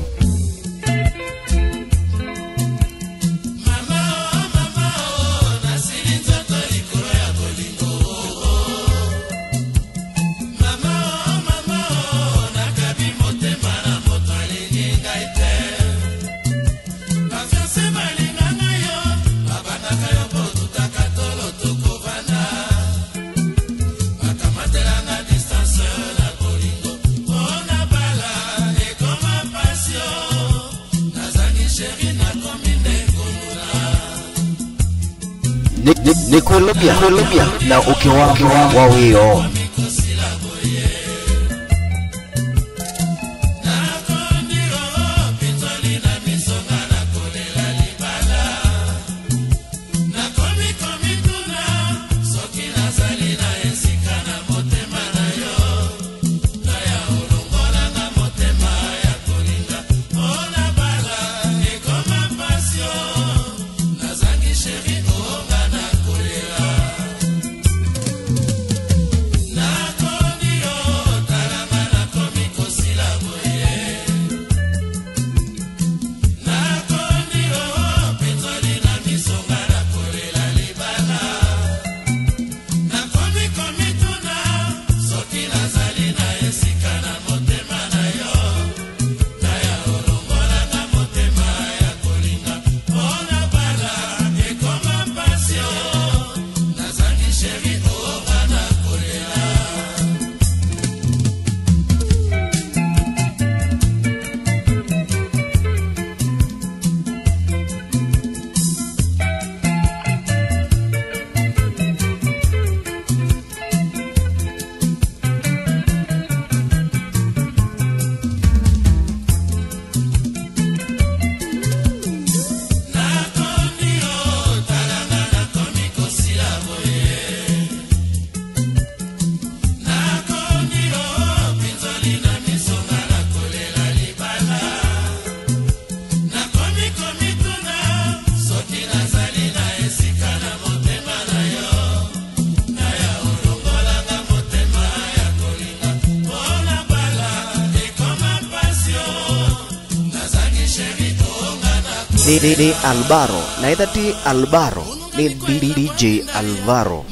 I: Distance la bolingo, on a bala et comme un passé.
A: ni kulubia kulubia na ukiwa wawio ni, ni, ni Albaro na ithati Albaro ni D J Alvaro.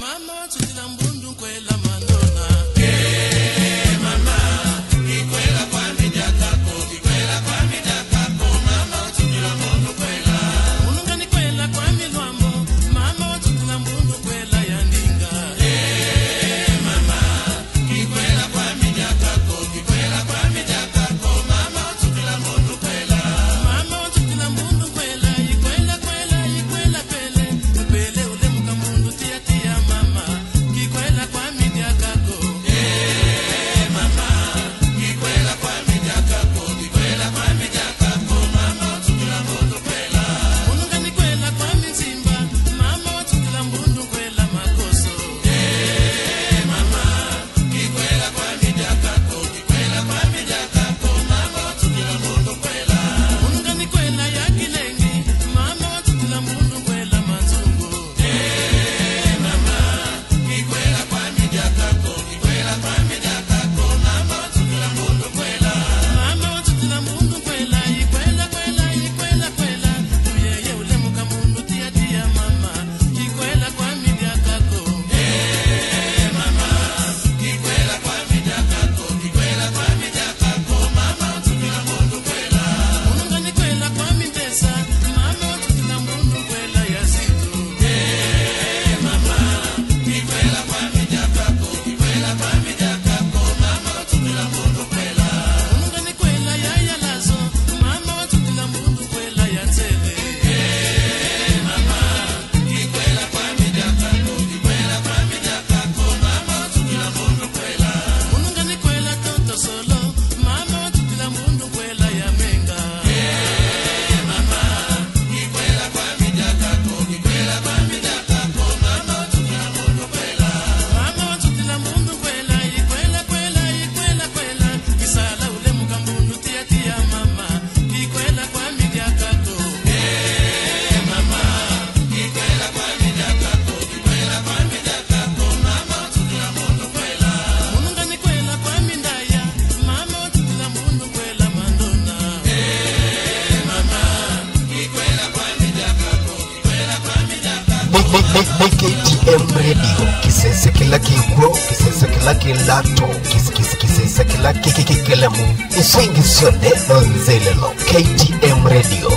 A: K T M Radio kisese kila kikwo kisese kila kilato kis kis kisese kila kikikikelamu isingisione nonzelelo K T M Radio.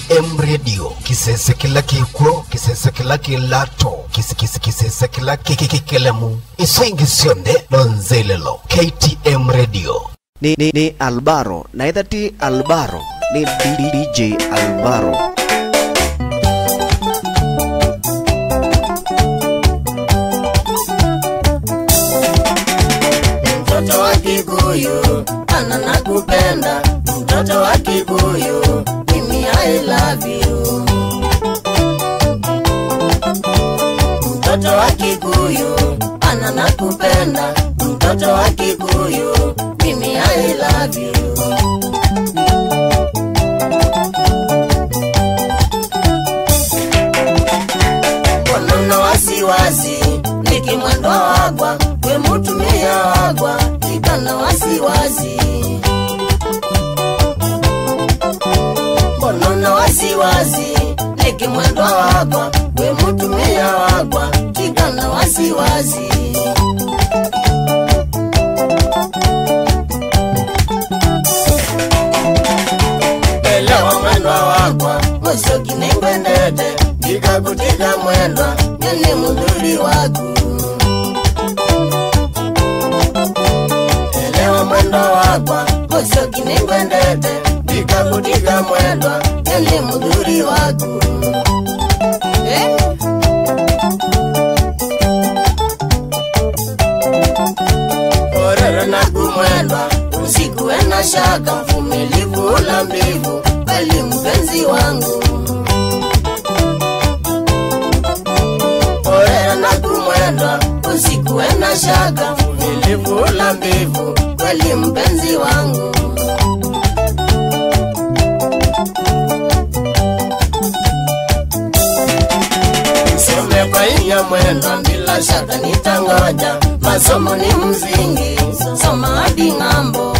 A: M Radio kisese kila kikuo kisese kila kilato kisi kisi kisese kila kikikelemu isoingisionde lonzelelo K T M Radio
B: ni, ni, ni Albaro na ithati Albaro ni D J Albaro.
H: Mtoto wa Kikuyu ana nakupenda, mtoto wa Kikuyu mimi I love you. Mtoto wa Kikuyu ana nakupenda, mtoto wa Kikuyu mimi I love you. Mbona wasiwasi nikimwendo wagwa we mutumia wagwa tikana wasiwasi. Mbona wasiwasi nikimwendo wagwa we mutumia wagwa tikana wasiwasi. Elewa mwendo wagwa musoki nengwendete tika kutika mwendo nyene mudhuri waku. Elewa mwendo wagwa musoki nengwendete tika kutika mwendo nyene mudhuri waku. Eh? Orero na kumwendwa usiku ena shaka mfumilivu ula mbivu bali mpenzi wangu. Orero na kumwendwa usiku ena shaka mfumilivu ula mbivu bali mpenzi wangu. Some kwa inya mwendwa bila shaka nitangoja, masomo ni mzingi soma hadi ng'ambo.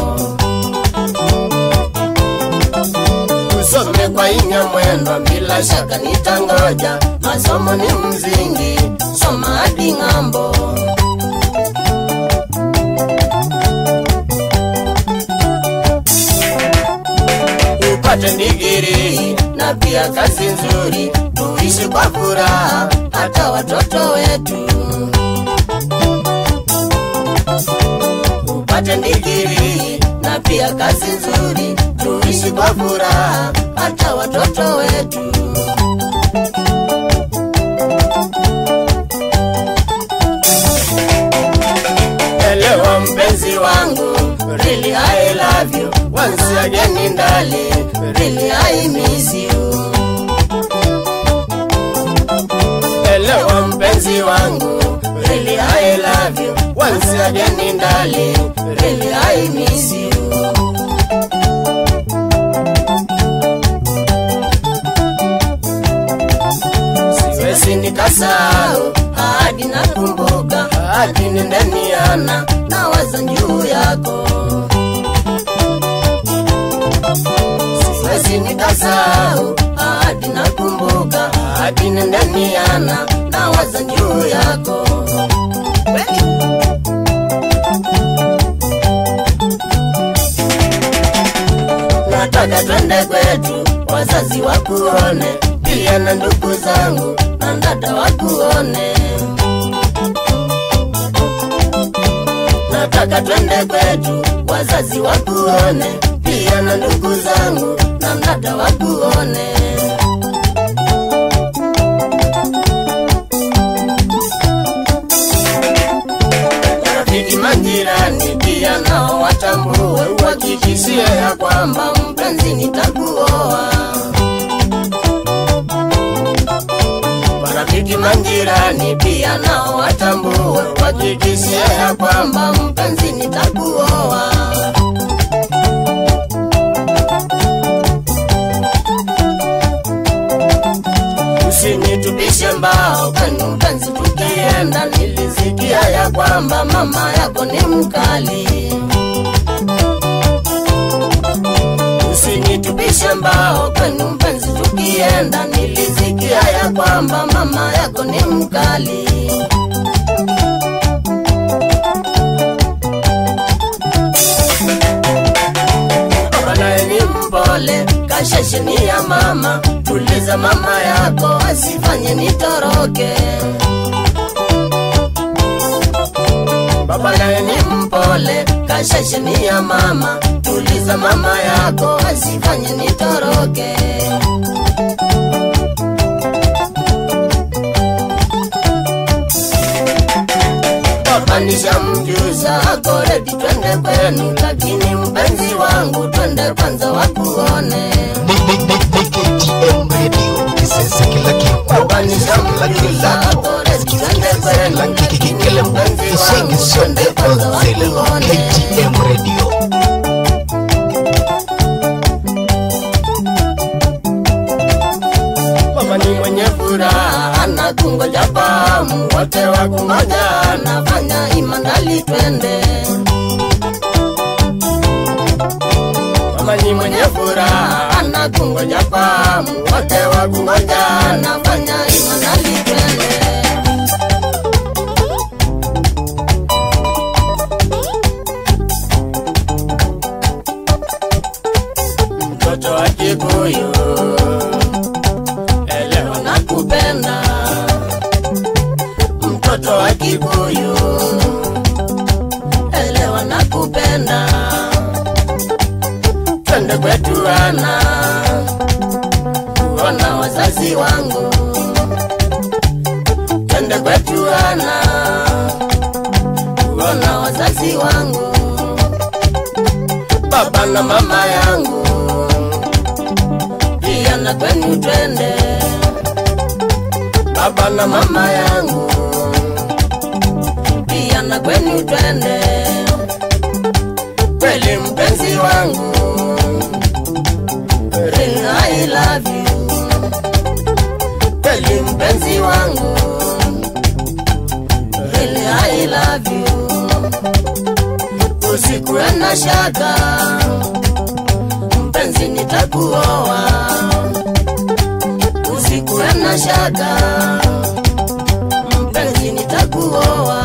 H: Usome kwa inya mwendwa bila shaka nitangoja, masomo ni mzingi soma hadi ng'ambo. Upate digiri na pia kazi nzuri, tuishi kwa furaha hata watoto wetu. Upate digiri na pia kazi nzuri, tuishi kwa furaha hata watoto wetu. Elewa mpenzi wangu, really I love you. Once again darling, really I miss you. Elewa mpenzi wangu, really I love you. Once again darling, really I miss you. Siwezi nikasahau hadi nakumbuka, hadi nendaniana nawaza juu yako. Siwezi nikasahau hadi nakumbuka, hadi nendaniana nawaza juu yako. Nataka twende kwetu wazazi wakuone, pia na ndugu zangu na dada wakuone. Nataka twende kwetu wazazi wakuone, pia na ndugu zangu na dada wakuone. Rafiki majirani pia nao watambue, uhakikishie ya kwamba mpenzi nitakuoa. Marafiki majirani pia nao watambue, uhakikishie ya kwamba mpenzi nitakuoa. Usinitupishe mbao kwani mpenzi tukienda, nilisikia ya kwamba mama yako ni mkali. Usinitupishe mbao kwani mpenzi tukienda, nilisikia ya kwamba mama yako ni mkali. Banaye ni mpole
I: kashesheni ya mama, tuliza mama yako asifanye nitoroke. Baba naye ni mpole, kashesheni ya mama, tuliza mama yako asifanye nitoroke. Baba nishamjuza ako ready twende kwenu, lakini mpenzi wangu twende kwanza wakuone.
A: K T M Radio kisese kila kiko.
I: Baba nishamjuza ako ready twende kwenu, lakini mpenzi wangu twende kwanza wakuone.
A: K T M Radio.
I: Baba ni mwenye furaha anakungoja pamu, wote wakungoja anafanya imandali twende. Baba ni mwenye furaha anakungoja pamu, wote wakungoja anafanya imandali twende. Mtoto wa Kikuyu nakupenda, mtoto wa Kikuyu elewa nakupenda. Twende kwetu ana kuona wazazi wangu, twende kwetu ana kuona wazazi wangu. Baba na mama yangu pia na kwenu twende. Baba na mama yangu pia na kwenu twende. Kweli mpenzi wangu, really I love you. Kweli mpenzi wangu, really I love you. Usikuwe na shaka mpenzi nitakuoa. Usikuwe na shaka mpenzi nitakuoa.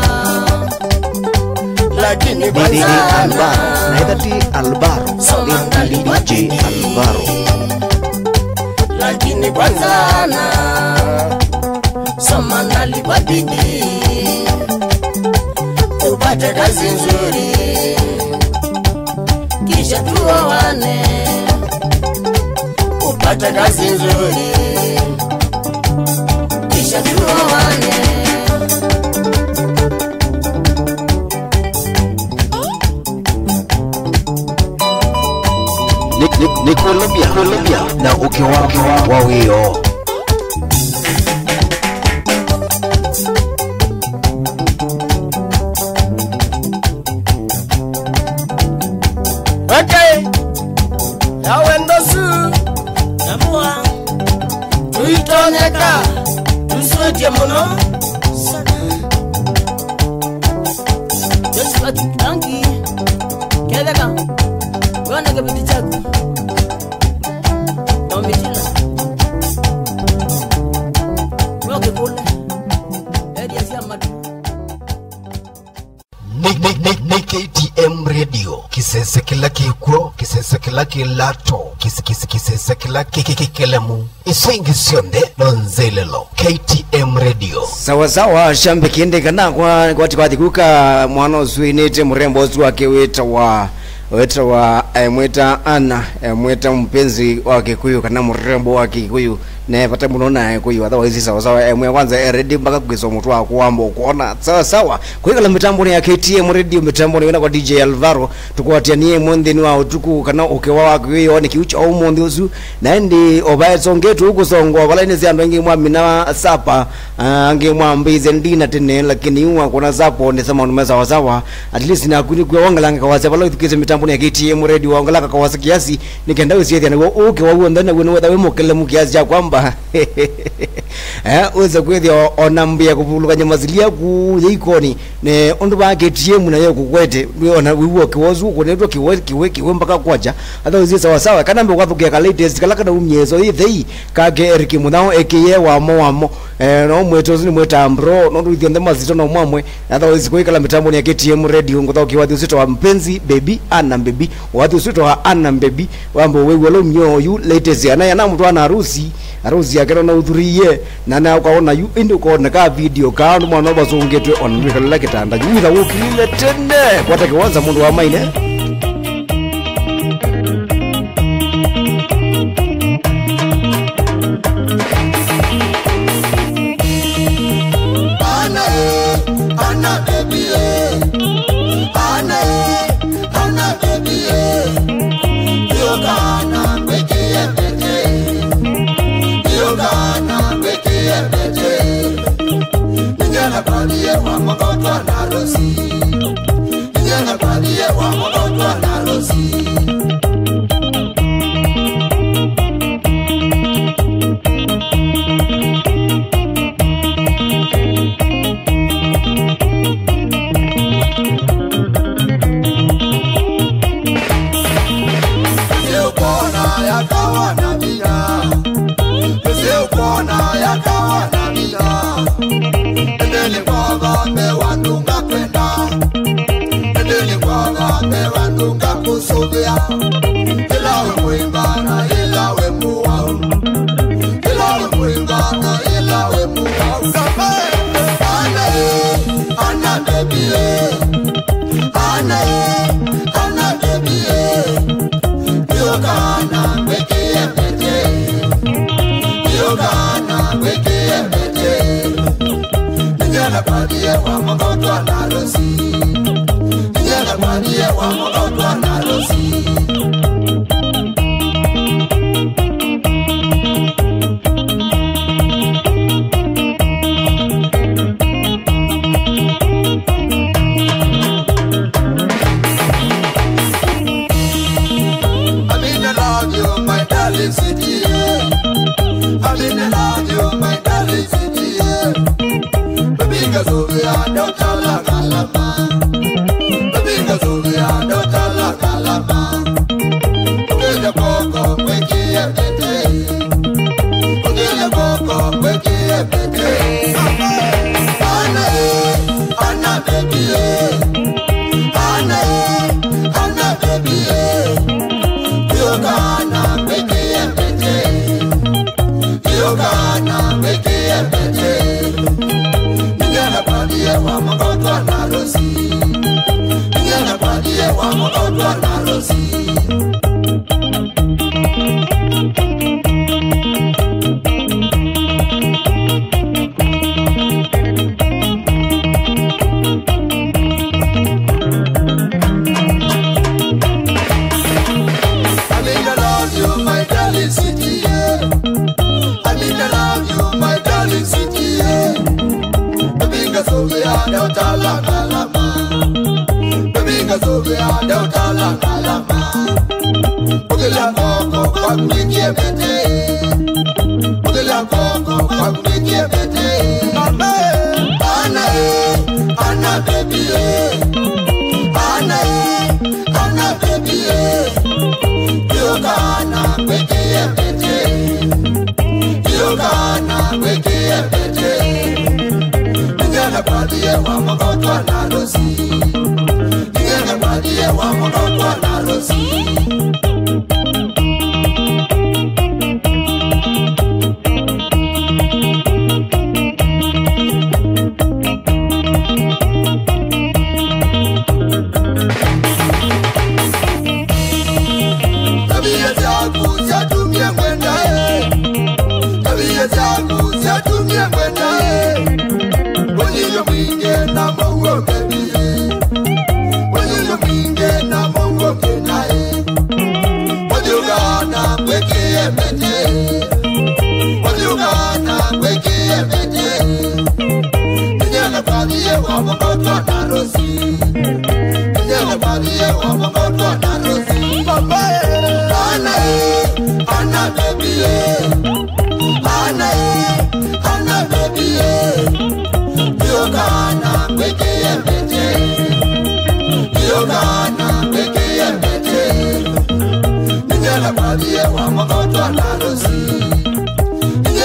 I: Lakini kwanza
B: Albaro naidati Albaro ni D J Albaro.
I: Lakini kwanza na soma ndali kwa bidii, upate kazi nzuri kisha tuoane. Upate kazi nzuri kisha tuoane.
A: Ni Colombia, Colombia na ukiwa wawio.
I: Okay, yawe ndosu namua tuitonyeka tusuetie muno Yesu atutangi kedeka wana kabiti chako domitila woke kule edi asia matu.
A: Ni K T M Radio kisese kila kiko, kisese kila kilato, kisi kisi kisese kila kikikelemu. Isingisionde lonzelelo. K T M Radio.
C: Sawa sawa shambe kiende kana kwa kwa tikadikuka mwana usuinete mrembo usu wake weta wa weta wa emweta ana emweta mpenzi wake kuyu kana mrembo wake kuyu ne pata munona kuyu otherwise sawa sawa emwe kwanza ready mpaka kugeso mtu wa kuambo kuona sawa sawa kuikala mitambo ya K T M Radio mitambo ni kwa D J Alvaro tukwatianie mwendeni wa utuku kana ukewa wake kuyu ni kiucha au mwondi usu na ndi obaye songetu huko songo wala zi andongi mwa mina sapa ange mwa mbize ndina tene lakini uwa kuna zapo ni sama unumeza sawa sawa at least na kuni kwa wangalanga kwa wazabalo tukeze mitambo ya K T M Radio wangalaka kwa wasa kiasi nikenda usiye na uke wa ndana wenu wewe mokele mukiasi ya kwamba eh uza kwedi onambia kupuluka nyamazilia ku ikoni ne ondu ba K T M na yo kukwete ona wiwo kiwozu kunetwa kiwe kiwe kiwe mpaka kwacha hata uzi sawa sawa kana mbe kwathukia ka latest kala kana umyezo ithei ka Eric Munao aka wa mo wa mo eh no mweto zini mweta mbro no ndu thionde mazito no mwamwe otherwise kuikala mitambo ni ya K T M radio ngotha ukiwathi usito wa mpenzi baby ana baby wathi usito wa ana baby wambo wewe lo mnyoyu latest ana yana mtu ana harusi harusi yake na udhurie na na ukaona yu indi ukaona ka video ka ndo mwana bazungetwe on wikala kitanda yuitha ukile tende kwata kiwanza mundu wa maine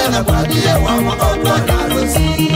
H: Nijana kwa dia wa makotwa na rosi.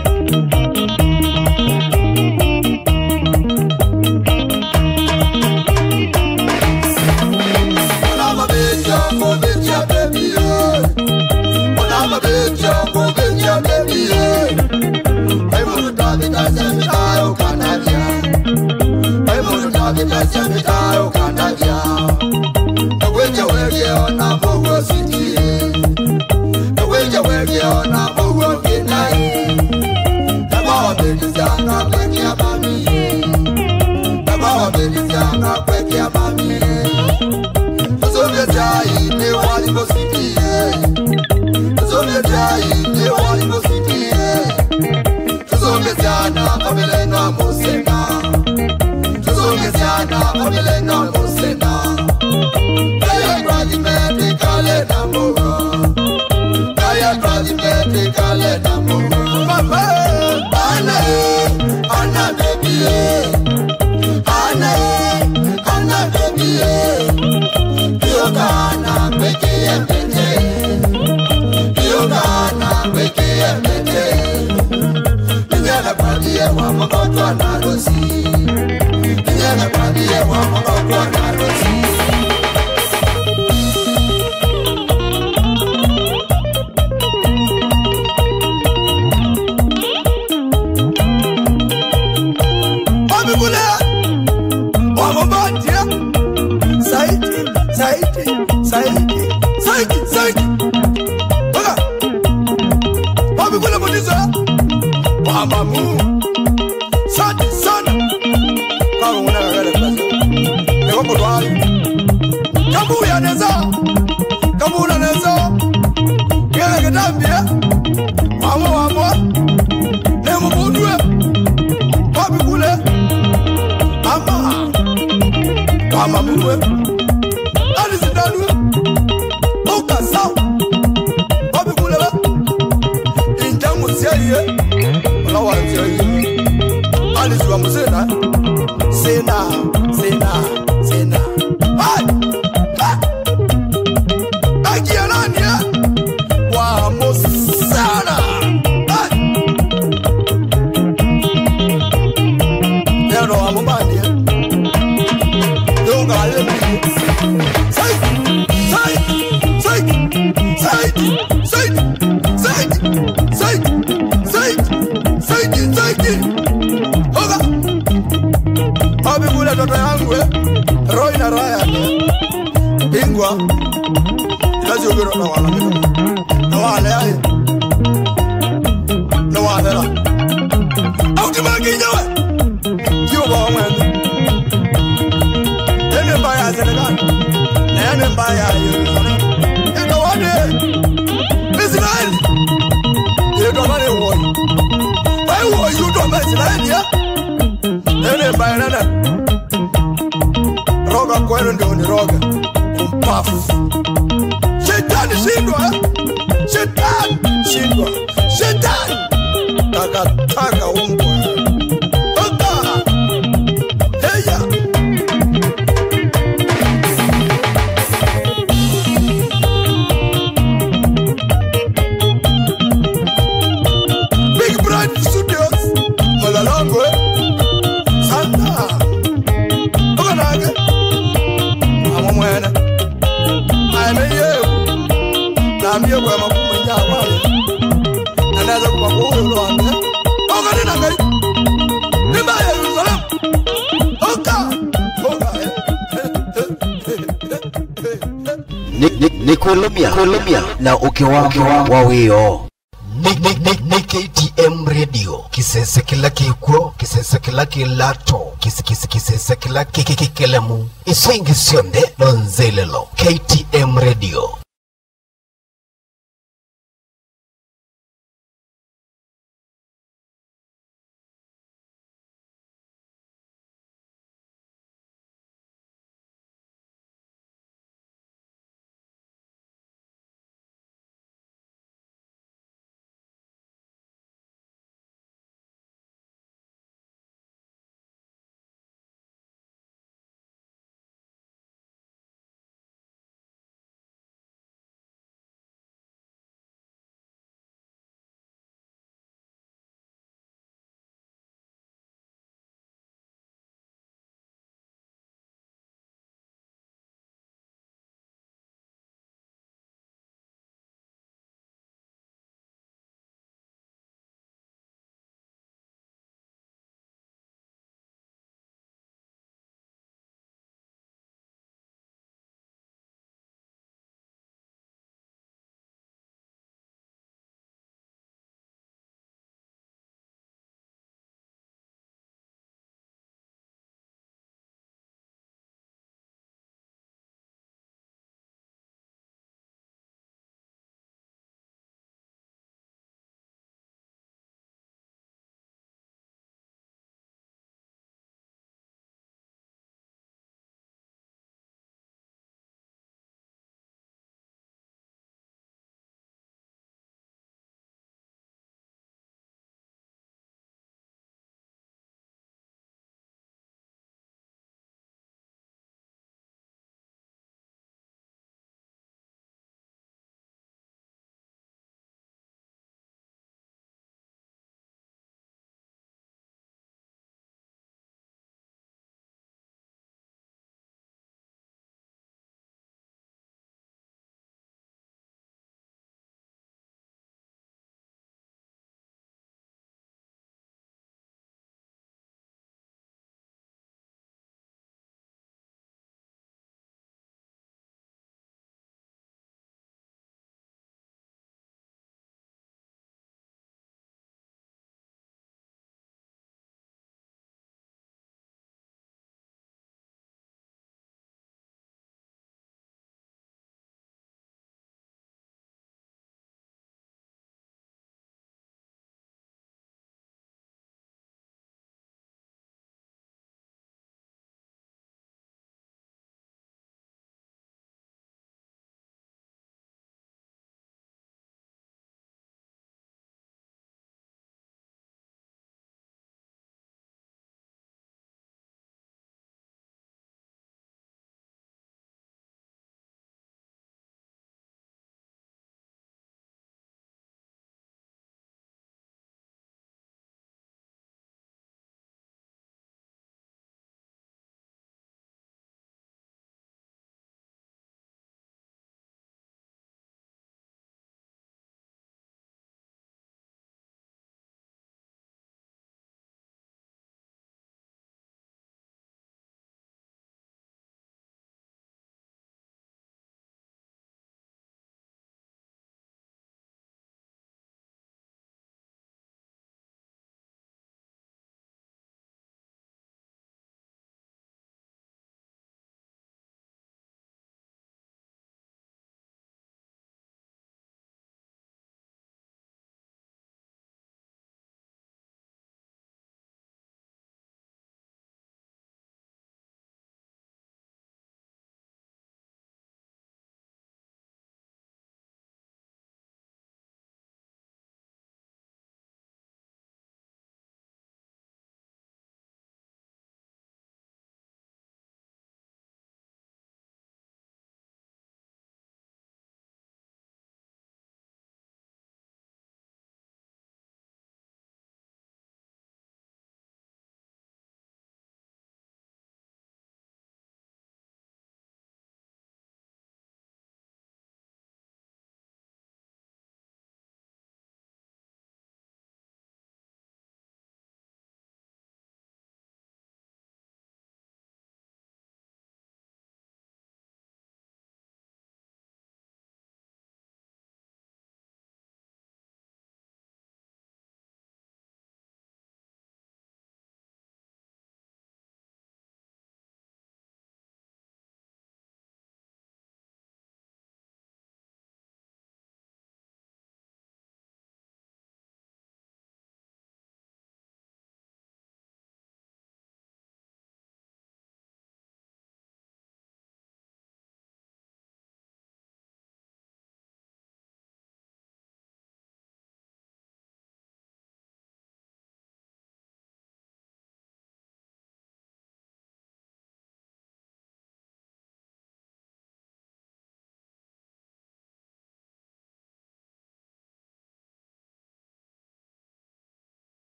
H: Olama beja mo beja baby yo. Olama beja mo beja baby yo. Ay mo tabi kasi mi tayo kanavya. Ay mo tabi kasi mi tayo kanavya. Naweja wege ona bogo siki. Naweja wege ona bogo kinai. Nabawa bedizanga kweki ya mami. Nabawa bedizanga kweki ya mami. Tuzomejai ne wali mosiki. Tuzomejai ne wali mosiki. Tuzomejana kamelena mosena. Tuzomejana kamelena mosena. Kaya kwadi meti kale na mogo. Kaya kwadi meti kale na mogo. Mama, ana e, ana baby e. Ana e, ana baby e. Yogana kweke e mete. Yogana kweke e mete. Nijana kwadi e wa makotwa na rosi. Nijana kwadi e wa makotwa na rosi. Mamu Sadi sana Kwa una gale kazi Ego mudwari Kambu ya neza Kambu na neza Kele ketambia Wamo wamo Nemo mudwe Wabi kule Ama Wama mudwe Ali zidadwe Oka sao Wabi kule ba Injamu siya Alizwa musena Sena Sena Sena Ay Ay Agia nani ya Wa musana Ay Nero wa mubani ya Yunga ale mimi Saidi Saidi Saidi Saidi Saidi Saidi Saidi Saidi Saidi Hoga Habi kule toto yangu eh Roy na Raya Bingwa Ilazi ubiro na wala miko Na wale aye Na wale la Auti maki nyewe Kiwa bawa mwende Yene mbaya Senegal Na yene mbaya Yerusalem Yene wade Israel Yedo wale uwoi Why you don't buy Israel ya Ene mbaya nana Roga kwenu ndio ni roga Kumpafu Shetani shindwa Shetani shindwa Shetani Taka taka umbwa Oka Heya Big Brand Studios Malalongo Santa Oka nage Amo mwene Aemeye Naambia kwa makumu nja wale Naneza kwa kuhu ulo wame Oka nina ngai Nima ya Yerusalem Oka Oka
A: Ni, ni, ni Colombia, Colombia na ukiwango wawio Ni, ni, ni, ni K T M Radio Kisese kila kikuo, kisese kila kilato Kisi kisi kisese kila kikikelemu Iso ingisionde lonzelelo K T M Radio